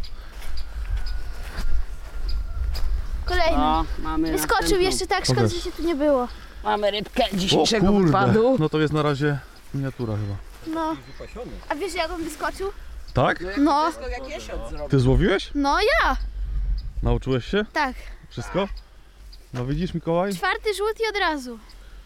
Kolejny. O, mamy Wyskoczył następną. jeszcze tak, szkoda, Pokaż. że się tu nie było. Mamy rybkę O dzisiejszego kurde! wypadu. No to jest na razie miniatura chyba. No. A wiesz jak on wyskoczył? Tak? No. Wszystko jak jesiot zrobił. Ty złowiłeś? No ja. Nauczyłeś się? Tak. Wszystko? No widzisz, Mikołaj? Czwarty rzut i od razu.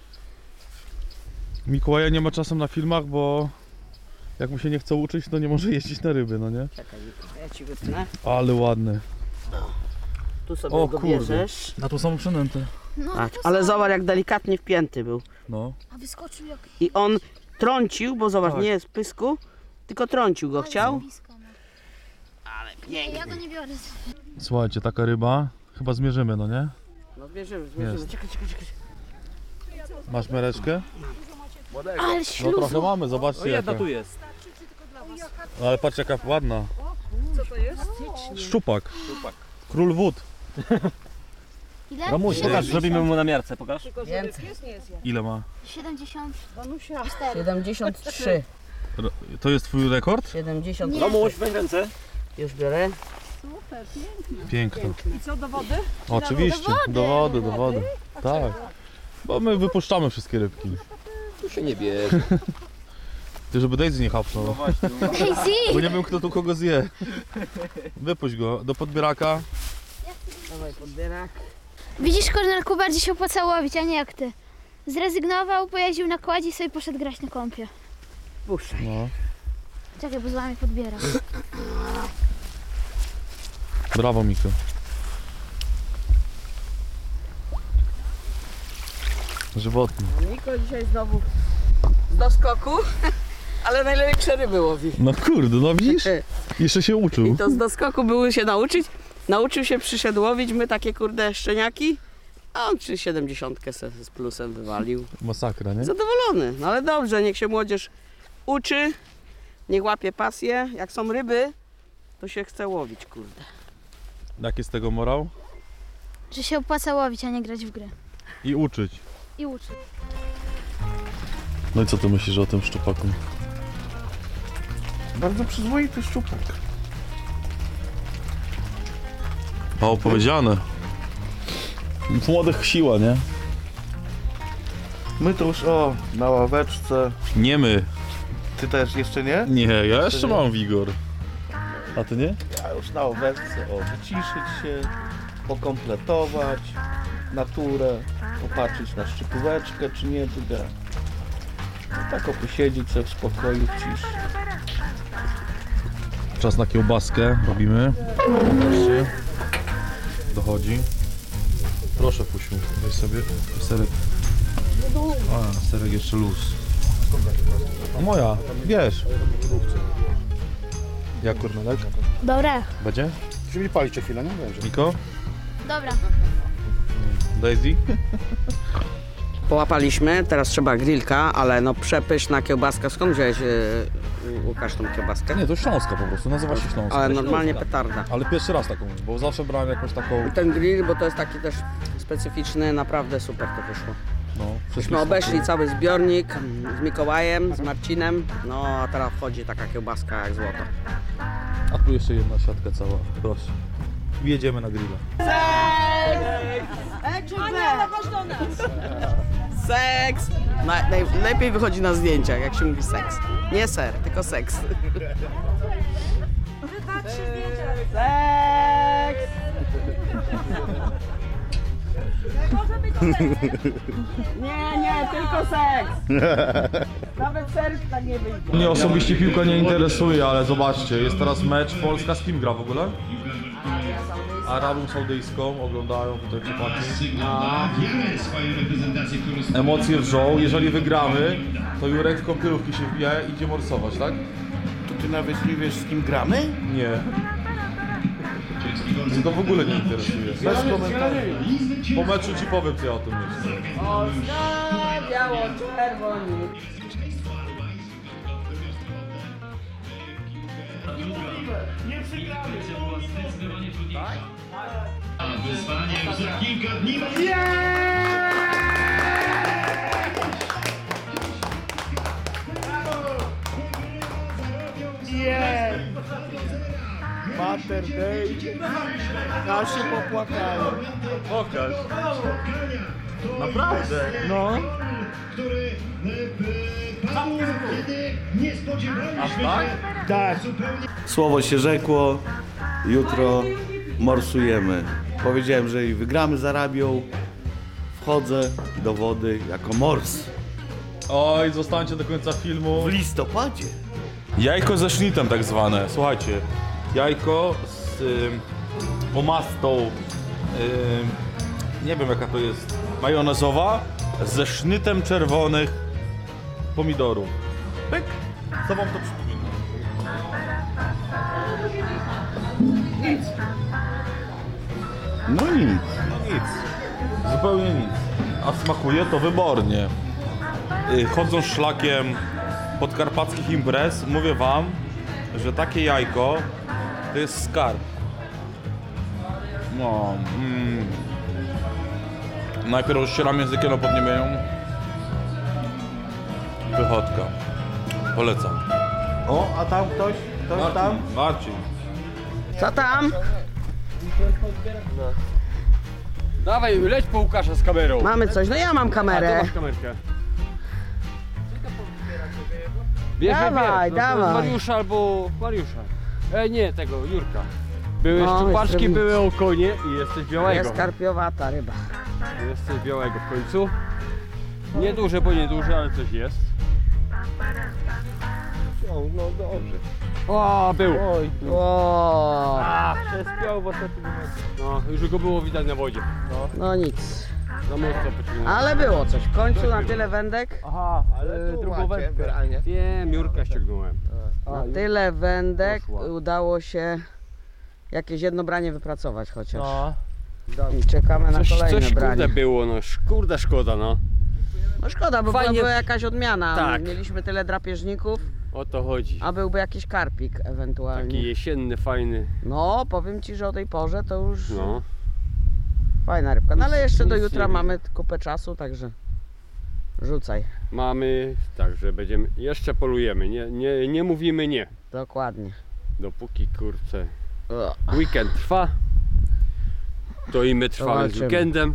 Mikołaja nie ma czasem na filmach, bo jak mu się nie chce uczyć, to nie może jeździć na ryby, no nie? Czekaj, ja ci wytnę. Ale ładny. Tu sobie O go kurde. bierzesz. Na tu są przynęty. No, Tak, to ale są- zobacz jak delikatnie wpięty był. No. A wyskoczył jak... I on trącił, bo zobacz, Tak. nie jest w pysku, tylko trącił go, chciał. Blisko, no. Ale Nie, ja go nie biorę. Słuchajcie, taka ryba. Chyba zmierzymy, no nie? No bierzemy, bierzemy. Jest. Czekaj, czekaj, czekaj. Masz mereczkę? Ale No śluz. trochę mamy, zobaczcie jaka. tu jest. Ale patrz jaka ładna. Co to jest? Szczupak. Król wód. Ile? Romuś, pokaż, siedemdziesiąt. zrobimy mu na miarce, pokaż. Więcej. Ile ma? siedemdziesiąt. siedemdziesiąt trzy. Ro- To jest twój rekord? siedemdziesiąt Nie. Romuś, weź ręce. Już biorę. Piękno. I co, do wody? Oczywiście, do wody, do wody. Tak. Bo my wypuszczamy wszystkie rybki. Tu się nie bierze. Ty, żeby Daisy nie chapnął. Daisy! Bo nie wiem, kto tu kogo zje. Wypuść go do podbieraka. Dawaj podbierak. Widzisz, Kornelku, bardziej się opłaca łowić, a nie jak ty. Zrezygnował, pojeździł na kładzie i sobie poszedł grać na kąpie. Puszczaj. No. Czekaj, bo złamie podbiera. Brawo, Miko. Żywotny. Niko dzisiaj znowu z doskoku, ale najlepsze ryby łowi. No kurde, no widzisz? Jeszcze się uczył. I to z doskoku były się nauczyć. Nauczył się, przyszedł łowić, my takie kurde szczeniaki, a on przy siedemdziesiątkę se z plusem wywalił. Masakra, nie? Zadowolony, no ale dobrze, niech się młodzież uczy, niech łapie pasję. Jak są ryby, to się chce łowić, kurde. Jaki z tego morał? Że się opłaca łowić, a nie grać w gry. I uczyć. I uczyć. No i co ty myślisz o tym szczupaku? Bardzo przyzwoity szczupak. Mało powiedziane. Młodych siła, nie? My to już o, na ławeczce. Nie my. Ty też jeszcze nie? Nie, ja jeszcze mam wigor. A ty nie? Ja już na ławeczce, o, wyciszyć się, pokompletować naturę, popatrzeć na szczypóweczkę, czy nie drga. No tak o, posiedzieć sobie w spokoju, w ciszy. Czas na kiełbaskę robimy. Zobaczcie. Dochodzi. Proszę, Pusiu, weź sobie serek. A, serek jeszcze luz. A moja, wiesz. Jak Kornelek? Dobra. Będzie? Musimy nie palić chwilę, nie wiem. Miko? Dobra. Daisy? Połapaliśmy, teraz trzeba grillka, ale no przepyszna kiełbaska. Skąd wziąłeś, e, Łukasz, tą kiełbaskę? Nie, to Śląska po prostu, nazywa się Śląska. Ale normalnie petarda. Ale pierwszy raz taką, bo zawsze brałem jakąś taką... Ten grill, bo to jest taki też specyficzny, naprawdę super to wyszło. No, Myśmy obeszli cały zbiornik z Mikołajem, z Marcinem, no a teraz wchodzi taka kiełbaska jak złoto. A tu jeszcze jedna siatka cała, proszę. I jedziemy na grilla. Seks! Na, naj, najlepiej wychodzi na zdjęciach, jak się mówi seks. Nie ser, tylko seks. Seks! Nie, nie, tylko seks. Nawet ser tak nie wyjdzie. Mnie osobiście piłka nie interesuje, ale zobaczcie, jest teraz mecz. Polska z kim gra w ogóle? Arabią Saudyjską, oglądają tutaj chłopaki. Emocje wrzą, jeżeli wygramy, to Jurek w kąpielówki się wbija i idzie morsować, tak? To ty nawet nie wiesz, z kim gramy? Nie. Mnie to w ogóle nie interesuje. Bez komentarzy. Po meczu ci powiem, co ja o tym myślę. Polska, biało-czerwoni. Wyzwanie za kilka dni. Nie! Mater Day! Aż się popłakałem. Pokaż. Naprawdę? No. Który padł, kiedy nie spodziewaliśmy tak? się. Tak. Słowo się rzekło, jutro morsujemy. Powiedziałem, że i wygramy z Arabią, wchodzę do wody jako mors. Oj, zostańcie do końca filmu. W listopadzie. Jajko ze sznitem tak zwane, słuchajcie. Jajko z ym, omastą, ym, nie wiem jaka to jest, majonezowa, ze sznytem czerwonych pomidorów. Pyk! Co wam to przypomina? No nic. No nic. Zupełnie nic. A smakuje to wybornie. Y, Chodząc szlakiem podkarpackich imprez, mówię wam, że takie jajko to jest skarb. No, mm. Najpierw rozcieram językiem, a potem ją. Pychotka. Polecam. O, a tam ktoś? Ktoś tam? Marcin. Co tam? Dawaj, leć po Łukasza z kamerą. Mamy coś, no ja mam A, kamerę. tu masz kamerkę. Bierz, Dawaj, bierz. No, to dawaj. Mariusza albo Mariusza. E, nie, tego, Jurka. Były No, szczupaczki, jestem- były okonie i jesteś białego. Jest karpiowata ryba. Jesteś białego w końcu. Nieduże, bo nieduże, ale coś jest. O, no dobrze. O, był. Oj, O, A, przespiał w ostatnim momencie. No, już go było widać na wodzie. no nic. Za mocno pociągnął. Ale było coś. W końcu na tyle wędek. Aha, ale ale tu drugą macie wędkę. realnie. Wiem, Jurka ściągnąłem. Na tyle wędek poszła. udało się jakieś jedno branie wypracować chociaż. No. I czekamy na Coś, kolejne coś branie. kurde było, no sz- kurde szkoda, no. No szkoda, bo Fajnie- była jakaś odmiana. Tak. Mieliśmy tyle drapieżników, O to chodzi. a byłby jakiś karpik Taki ewentualnie. jesienny, fajny, No, powiem ci, że o tej porze to już no. fajna rybka. No ale Nic- jeszcze do nic jutra nie mamy kupę czasu, także rzucaj. Mamy, także będziemy, jeszcze polujemy, nie, nie, nie mówimy nie. Dokładnie. Dopóki, kurczę, O, weekend trwa, to i my trwamy z walczymy. weekendem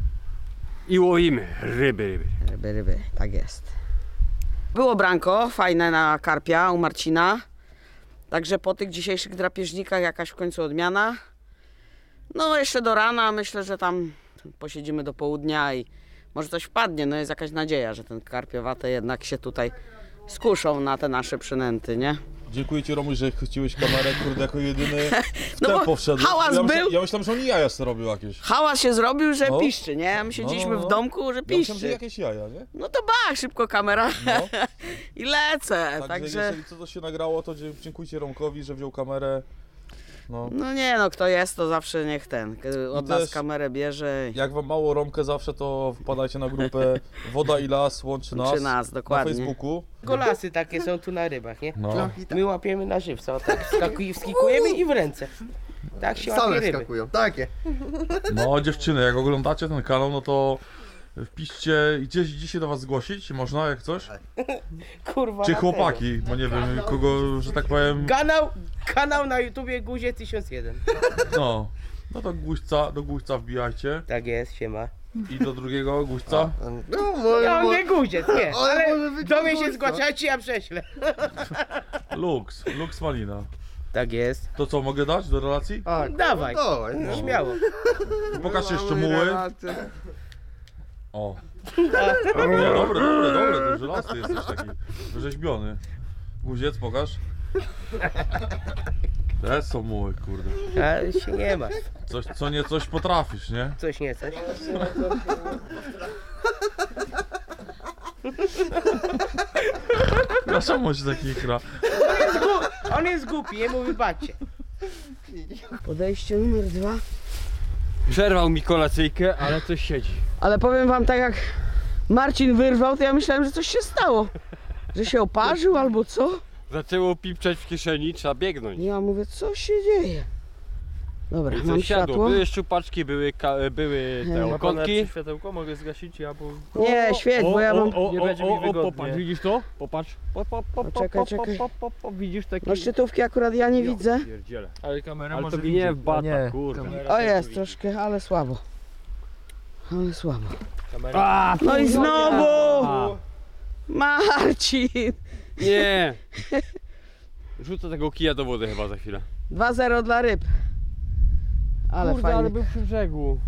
i łowimy ryby, ryby. ryby, ryby, tak jest. Było branko fajne na karpia u Marcina. Także po tych dzisiejszych drapieżnikach jakaś w końcu odmiana. No jeszcze do rana, myślę, że tam posiedzimy do południa i może coś wpadnie. No jest jakaś nadzieja, że ten karpiowate jednak się tutaj skuszą na te nasze przynęty, nie? Dziękuję Ci, Romuś, że chwyciłeś kamerę, kurde, jako jedyny w No bo tempo wszedł. hałas ja był. Myślałem, ja myślałem, że on jaja sobie robił jakieś. Hałas się zrobił, że No. piszczy, nie? My siedzieliśmy No, no, no. w domku, że Ja myślałem, że piszczy. jakieś jaja, nie? No to bach, szybko kamera No. i lecę. Także, Także, jeżeli co to się nagrało, to dzie- dziękujcie Romkowi, że wziął kamerę. No. no nie no, kto jest, to zawsze niech ten od I nas też- kamerę bierze. Jak wam mało Romkę zawsze, to wpadajcie na grupę Woda i Las łączy nas, Łączy nas, dokładnie. na Facebooku. Golasy takie są tu na rybach, nie? No. My łapiemy na żywca, o tak skakuj, wskakujemy i w ręce. Tak się łapie Same ryby. skakują, takie. No dziewczyny, jak oglądacie ten kanał, no to wpiszcie, gdzieś dzisiaj do was zgłosić, można jak coś? Kurwa. Czy na chłopaki, bo nie wiem, kogo, że tak powiem, tego. Kanał, kanał na YouTubie Guzie tysiąc jeden. no. No to guźca, do guźca wbijajcie Tak jest, siema. i do drugiego guźca. No, może, Ja może, nie Guziec, nie, ale ale może być do mnie się Guźca. zgłaszajcie, ja prześlę. Lux, Lux Malina. Tak jest. To co, mogę dać do relacji? A, Dawaj. dawaj. No. Śmiało. Pokaż jeszcze muły. O. Nie, dobre, dobre, dobre, duży las ty jesteś taki wyrzeźbiony. Guziec, pokaż. Te są muły, kurde. Ale się nie ma. Coś, co nie coś potrafisz, nie? Coś nie coś. Nasza moc taki kra. On jest głupi, jemu wybaczcie. Podejście numer dwa. Przerwał mi kolacyjkę, ale coś siedzi. Ale powiem wam tak jak Marcin wyrwał, to ja myślałem, że coś się stało. Że się oparzył albo co? Zaczęło pipczeć w kieszeni, trzeba biegnąć. Ja mówię, co się dzieje? Dobra, I mam coś siadło. światło. Były szczupaczki, były, ka- były Nie. te Ma okonki. światełko mogę zgasić, ja bo... Nie, świeć, bo ja mam... o, nie o, będzie o, mi o, wygodnie. popatrz, widzisz to? Popatrz. Po, po, po, po, Czekaj, po, czekaj. Po, po, po, widzisz taki... No szczytówki akurat ja nie widzę. Pierdziele. Ale kamera Ale może to nie w bata, kurde. O jest troszkę, ale słabo. Ale słabo. A, No i kurwa, znowu! Marcin! Nie! Rzucę tego kija do wody chyba za chwilę. dwa zero dla ryb. Ale Kurde, fajnie. ale był przy brzegu.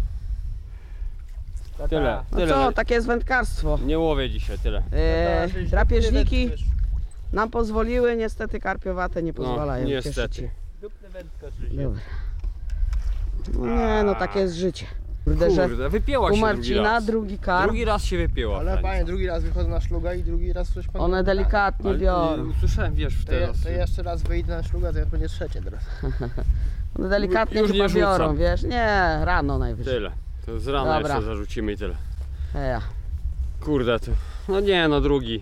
Tyle, No tyle. co, takie jest wędkarstwo. Nie łowię dzisiaj, tyle. Eee, drapieżniki nam pozwoliły, niestety karpiowate nie pozwalają. No, niestety. Cieszę się. Dobra. No nie, no takie jest życie. Kurde, że Kurde, wypięła u się drugi Marcina raz. drugi karp. Drugi raz się wypięła. Ale Franz. panie, drugi raz wychodzę na szluga i drugi raz coś pan... One delikatnie Ale, biorą. y, Usłyszałem, wiesz, To, ja, teraz. to jeszcze raz wyjdę na szluga, to ja będzie trzecie teraz. One delikatnie Już chyba nie rzucam. biorą, wiesz? Nie, rano najwyżej. Tyle. To z rana Dobra. jeszcze zarzucimy i tyle. Ja. Kurde, to. No nie, no drugi.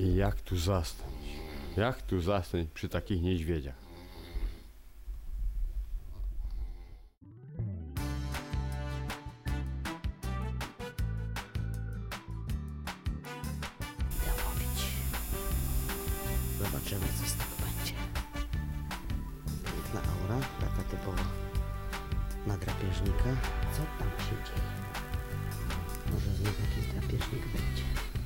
I jak tu zasnąć? Jak tu zasnąć przy takich niedźwiedziach? Zobaczymy, co z tego będzie. Piękna aura, taka typowo na drapieżnika. Co tam się dzieje? Może z niego jakiś drapieżnik będzie.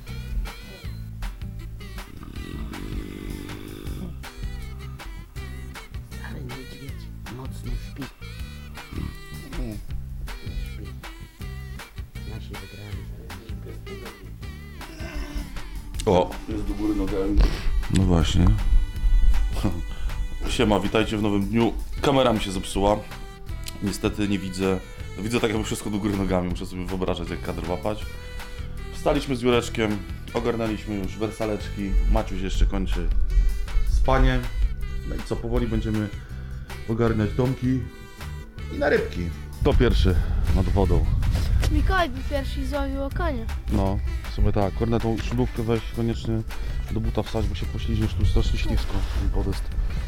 Ale niedźwiedź mocno śpi. Nie śpi. Nasi wygrali, ale nie śpi. O, jest do góry nogami. No właśnie. Siema, witajcie w nowym dniu. Kamera mi się zepsuła. Niestety nie widzę. Widzę tak jakby wszystko do góry nogami. Muszę sobie wyobrażać, jak kadr łapać. Wstaliśmy z Jureczkiem, ogarnęliśmy już wersaleczki. Maciuś jeszcze kończy spanie. No i co, powoli będziemy ogarniać domki i na rybki. To pierwszy nad wodą. Mikołaj był pierwszy i złowił okonia. No, w sumie tak. Kornę, tą szlugkę weź koniecznie do buta wsadź, bo się poślizgniesz, tu strasznie ślisko ten podest.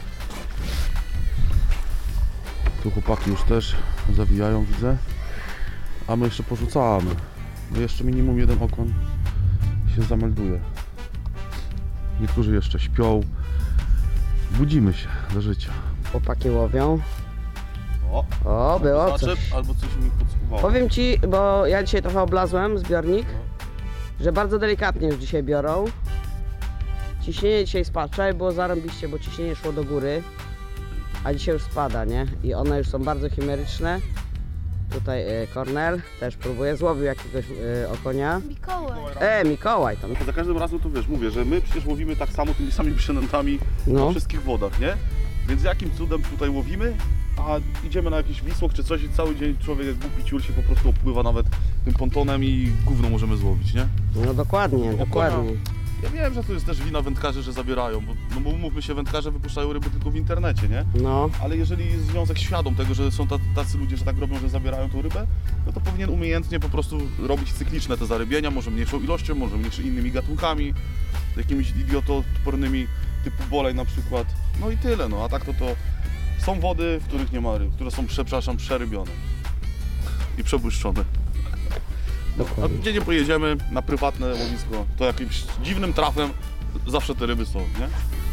Tu chłopaki już też zawijają, widzę. A my jeszcze porzucamy. No jeszcze minimum jeden okoń się zamelduje. Niektórzy jeszcze śpią. Budzimy się do życia. Chłopaki łowią. O, O, było zaczep, coś. albo coś mi podsłuchało. Powiem Ci, bo ja dzisiaj trochę oblazłem zbiornik, że bardzo delikatnie już dzisiaj biorą. Ciśnienie dzisiaj spadło. Wczoraj było zarąbiście, bo ciśnienie szło do góry, a dzisiaj już spada, nie? I one już są bardzo chimeryczne. Tutaj e, Cornel też próbuje, złowił jakiegoś e, okonia. Mikołaj. E, Mikołaj tam. Za każdym razem to wiesz, mówię, że my przecież łowimy tak samo tymi samymi przynętami No. we wszystkich wodach, nie? Więc jakim cudem tutaj łowimy, a idziemy na jakiś wisłok czy coś i cały dzień człowiek jak głupi ciul się po prostu opływa nawet tym pontonem i gówno możemy złowić, nie? No dokładnie, Okonia. dokładnie. Ja wiem, że to jest też wina wędkarzy, że zabierają, bo, no bo mówmy się, wędkarze wypuszczają ryby tylko w internecie, nie? No. Ale jeżeli jest związek świadom tego, że są tacy ludzie, że tak robią, że zabierają tą rybę, no to powinien umiejętnie po prostu robić cykliczne te zarybienia, może mniejszą ilością, może mniejszymi innymi gatunkami, jakimiś idiotopornymi typu bolej na przykład. No i tyle, no a tak to to są wody, w których nie ma ryb, które są, przepraszam, przerybione i przebłyszczone. A gdzie nie pojedziemy na prywatne łowisko, to jakimś dziwnym trafem zawsze te ryby są, nie?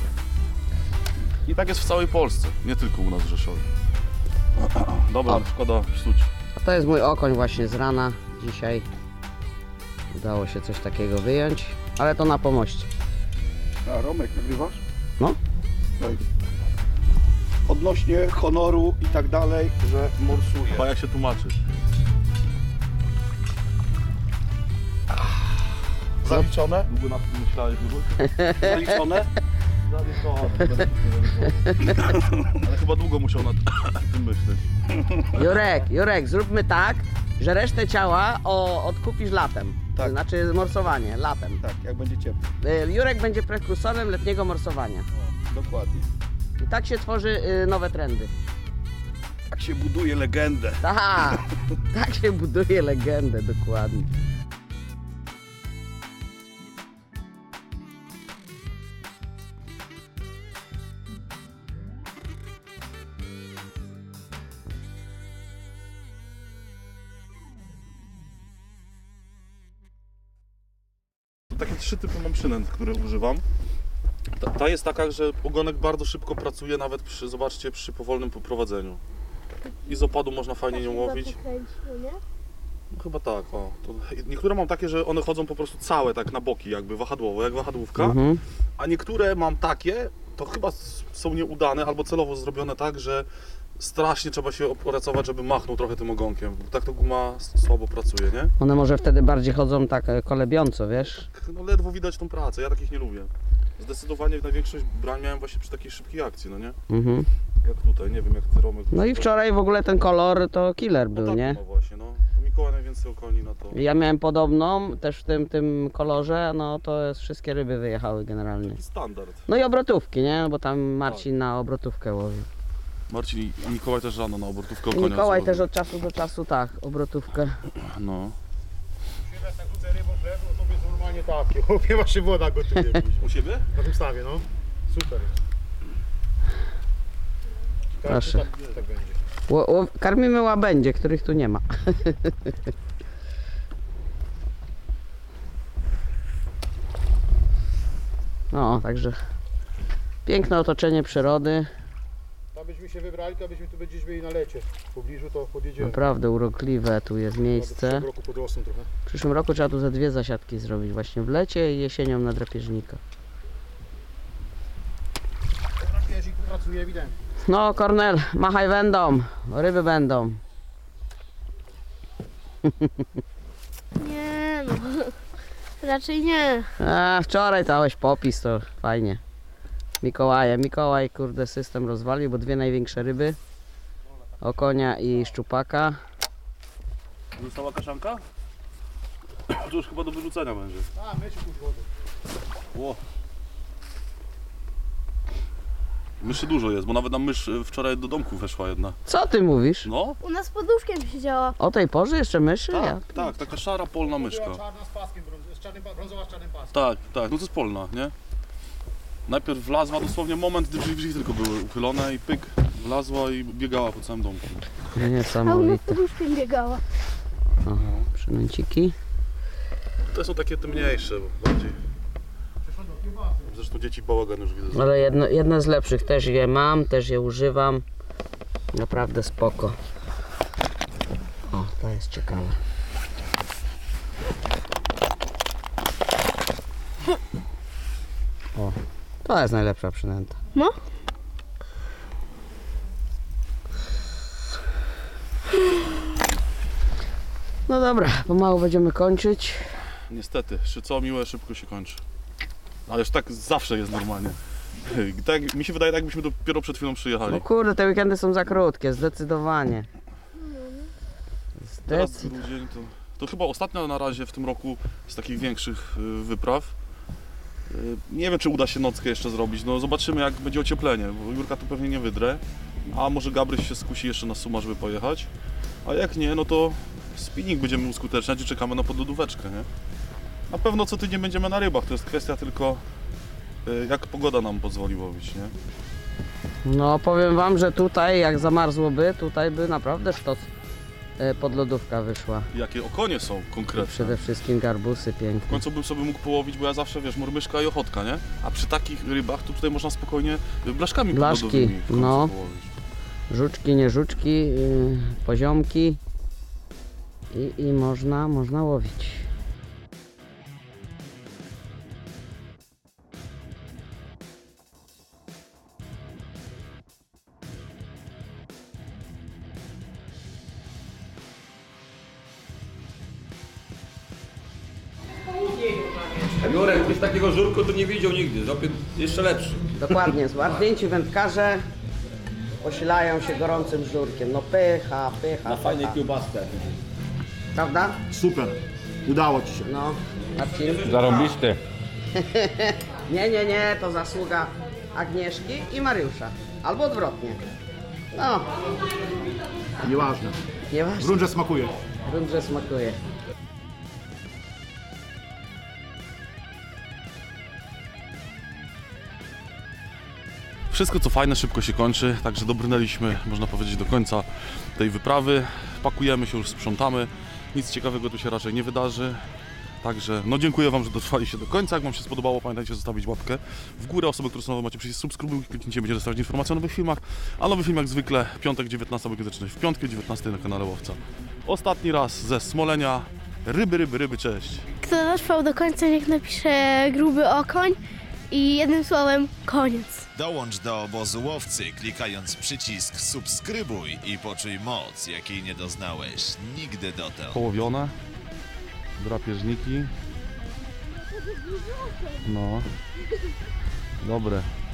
I tak jest w całej Polsce, nie tylko u nas w Rzeszowie. Dobra, szkoda psuć. A to jest mój okoń właśnie z rana dzisiaj. Udało się coś takiego wyjąć, ale to na pomoście. A Romek, nagrywasz? No. Tak. Odnośnie honoru i tak dalej, że morsuje. Chyba jak się tłumaczysz. Zaliczone? Długo na tym myślałeś, długo? Zaliczone? Zaliczone. Ale chyba długo musiał nad tym myśleć. Jurek, Jurek, zróbmy tak, że resztę ciała o, odkupisz latem. Tak. Znaczy morsowanie, latem. Tak, jak będzie ciepło. Y, Jurek będzie prekursorem letniego morsowania. O, dokładnie. I tak się tworzy y, nowe trendy. Tak się buduje legendę. Tak, tak się buduje legendę, dokładnie. Takie trzy typy mam przynęt, które używam. Ta, ta jest taka, że ogonek bardzo szybko pracuje, nawet przy, zobaczcie, przy powolnym poprowadzeniu. I z opadu można fajnie nią łowić. No, chyba tak, o. To, niektóre mam takie, że one chodzą po prostu całe tak na boki, jakby wahadłowo, jak wahadłówka. Mhm. A niektóre mam takie, to chyba s- są nieudane albo celowo zrobione tak, że strasznie trzeba się opracować, żeby machnął trochę tym ogonkiem. Bo tak to guma s- słabo pracuje, nie? One może wtedy bardziej chodzą tak e, kolebiąco, wiesz? No ledwo widać tą pracę, ja takich nie lubię. Zdecydowanie największość brań miałem właśnie przy takiej szybkiej akcji, no nie? Mhm. Jak tutaj, nie wiem jak ty, Romek. No i wczoraj w ogóle ten kolor to killer no był, tak, nie? No właśnie, no. To Mikołaj najwięcej okoni na to. Ja miałem podobną, też w tym, tym kolorze, no to jest, wszystkie ryby wyjechały generalnie. Taki standard. No i obrotówki, nie? Bo tam Marcin na obrotówkę łowi. Marcin i Mikołaj też rano na obrotówkę I okonia. Mikołaj złowił. też od czasu do czasu, tak, obrotówkę. No. Jak rzucę rybą chleb, to jest normalnie takie, chłopie, właśnie woda gotuje. U siebie? Na tym stawie, no. Super jest. Tak, Proszę. tak, tak będzie. Ło, ło, karmimy łabędzie, których tu nie ma. No, także piękne otoczenie przyrody. Tam byśmy się wybrali, to byśmy tu byli na lecie. W pobliżu to podjedziemy. Naprawdę urokliwe tu jest W miejsce. przyszłym roku podrosną trochę. W przyszłym roku trzeba tu ze dwie zasiadki zrobić, właśnie w lecie i jesienią na drapieżnika. Drapieżnik tu pracuje ewidentnie. No, Kornel, machaj wędą, ryby będą. Nie no, raczej nie. A, wczoraj dałeś popis, to fajnie. Mikołaje, Mikołaj, kurde, system rozwalił, bo dwie największe ryby. Okonia i szczupaka. Została kaszanka? To już chyba do wyrzucenia będzie. A, mycie tu wodę. Ło. Myszy dużo jest, bo nawet nam mysz y, wczoraj do domku weszła jedna. Co ty mówisz? No? U nas pod łóżkiem siedziała. O tej porze jeszcze myszy? Ja. Tak, tak, taka szara polna myszka. Była czarna z paskiem, brąz- z czarnym, pa- brązowa z czarnym paskiem. Tak, tak, no to jest polna, nie? Najpierw wlazła dosłownie moment, gdy drzwi, drzwi tylko były uchylone i pyk, wlazła i biegała po całym domku. A u nas Niesamowite. pod łóżkiem biegała. O, przynęciki. Te są takie te mniejsze bardziej. Zresztą dzieci bałagan już widzę. Ale jedno, jedne z lepszych, też je mam, też je używam. Naprawdę spoko. O, to jest ciekawe. O, to jest najlepsza przynęta. No? No dobra, pomału będziemy kończyć. Niestety, co miłe szybko się kończy. Ależ tak zawsze jest normalnie. Tak, mi się wydaje, tak jakbyśmy dopiero przed chwilą przyjechali. No kurde, te weekendy są za krótkie, zdecydowanie. Teraz Zdecyd... grudzień to, to chyba ostatnia na razie w tym roku z takich większych y, wypraw. Y, Nie wiem, czy uda się nockę jeszcze zrobić. No zobaczymy, jak będzie ocieplenie, bo Jurka tu pewnie nie wydrę. A może Gabryś się skusi jeszcze na Suma, żeby pojechać. A jak nie, no to spinning będziemy uskuteczniać i czekamy na podlodóweczkę, nie? Na pewno co tydzień będziemy na rybach, to jest kwestia tylko y, jak pogoda nam pozwoli łowić, nie? No powiem wam, że tutaj jak zamarzłoby, tutaj by naprawdę sztos e, podlodówka wyszła. Jakie okonie są konkretne. Przede wszystkim garbusy W piękne. końcu bym sobie mógł połowić, bo ja zawsze, wiesz, murmyszka i ochotka, nie? A przy takich rybach to tutaj można spokojnie blaszkami Blaszki, podlodowymi w końcu no. połowić. Żuczki, nie żuczki, yy, poziomki i, i można, można łowić. Jurek, ktoś takiego żurku to nie widział nigdy, Zopie- jeszcze lepszy. Dokładnie, zwartnięci wędkarze osilają się gorącym żurkiem. No pycha, pycha. Na fajnej pycha. kiełbasce. Prawda? Super. Udało ci się. No, Marcin? Zarąbisty. Nie, nie, nie, to zasługa Agnieszki i Mariusza. Albo odwrotnie. No, Nieważne. nieważne. Brunże smakuje. Dobrze smakuje. Wszystko co fajne szybko się kończy, także dobrnęliśmy, można powiedzieć, do końca tej wyprawy. Pakujemy się, już sprzątamy. Nic ciekawego tu się raczej nie wydarzy. Także no dziękuję wam, że dotrwaliście do końca. Jak wam się spodobało, pamiętajcie zostawić łapkę w górę. Osoby, które są nowe, macie przycisk subskrybuj, kliknijcie, będzie dostawać informacje o nowych filmach. A nowy film jak zwykle piątek dziewiętnasta będzie zaczynać w piątkę dziewiętnastej na kanale Łowca. Ostatni raz ze Smolenia. Ryby, ryby, ryby, cześć! Kto dotrwał do końca, niech napisze gruby okoń i jednym słowem koniec. Dołącz do obozu łowcy, klikając przycisk subskrybuj i poczuj moc, jakiej nie doznałeś nigdy dotąd. Połowione. Drapieżniki. No. Dobre.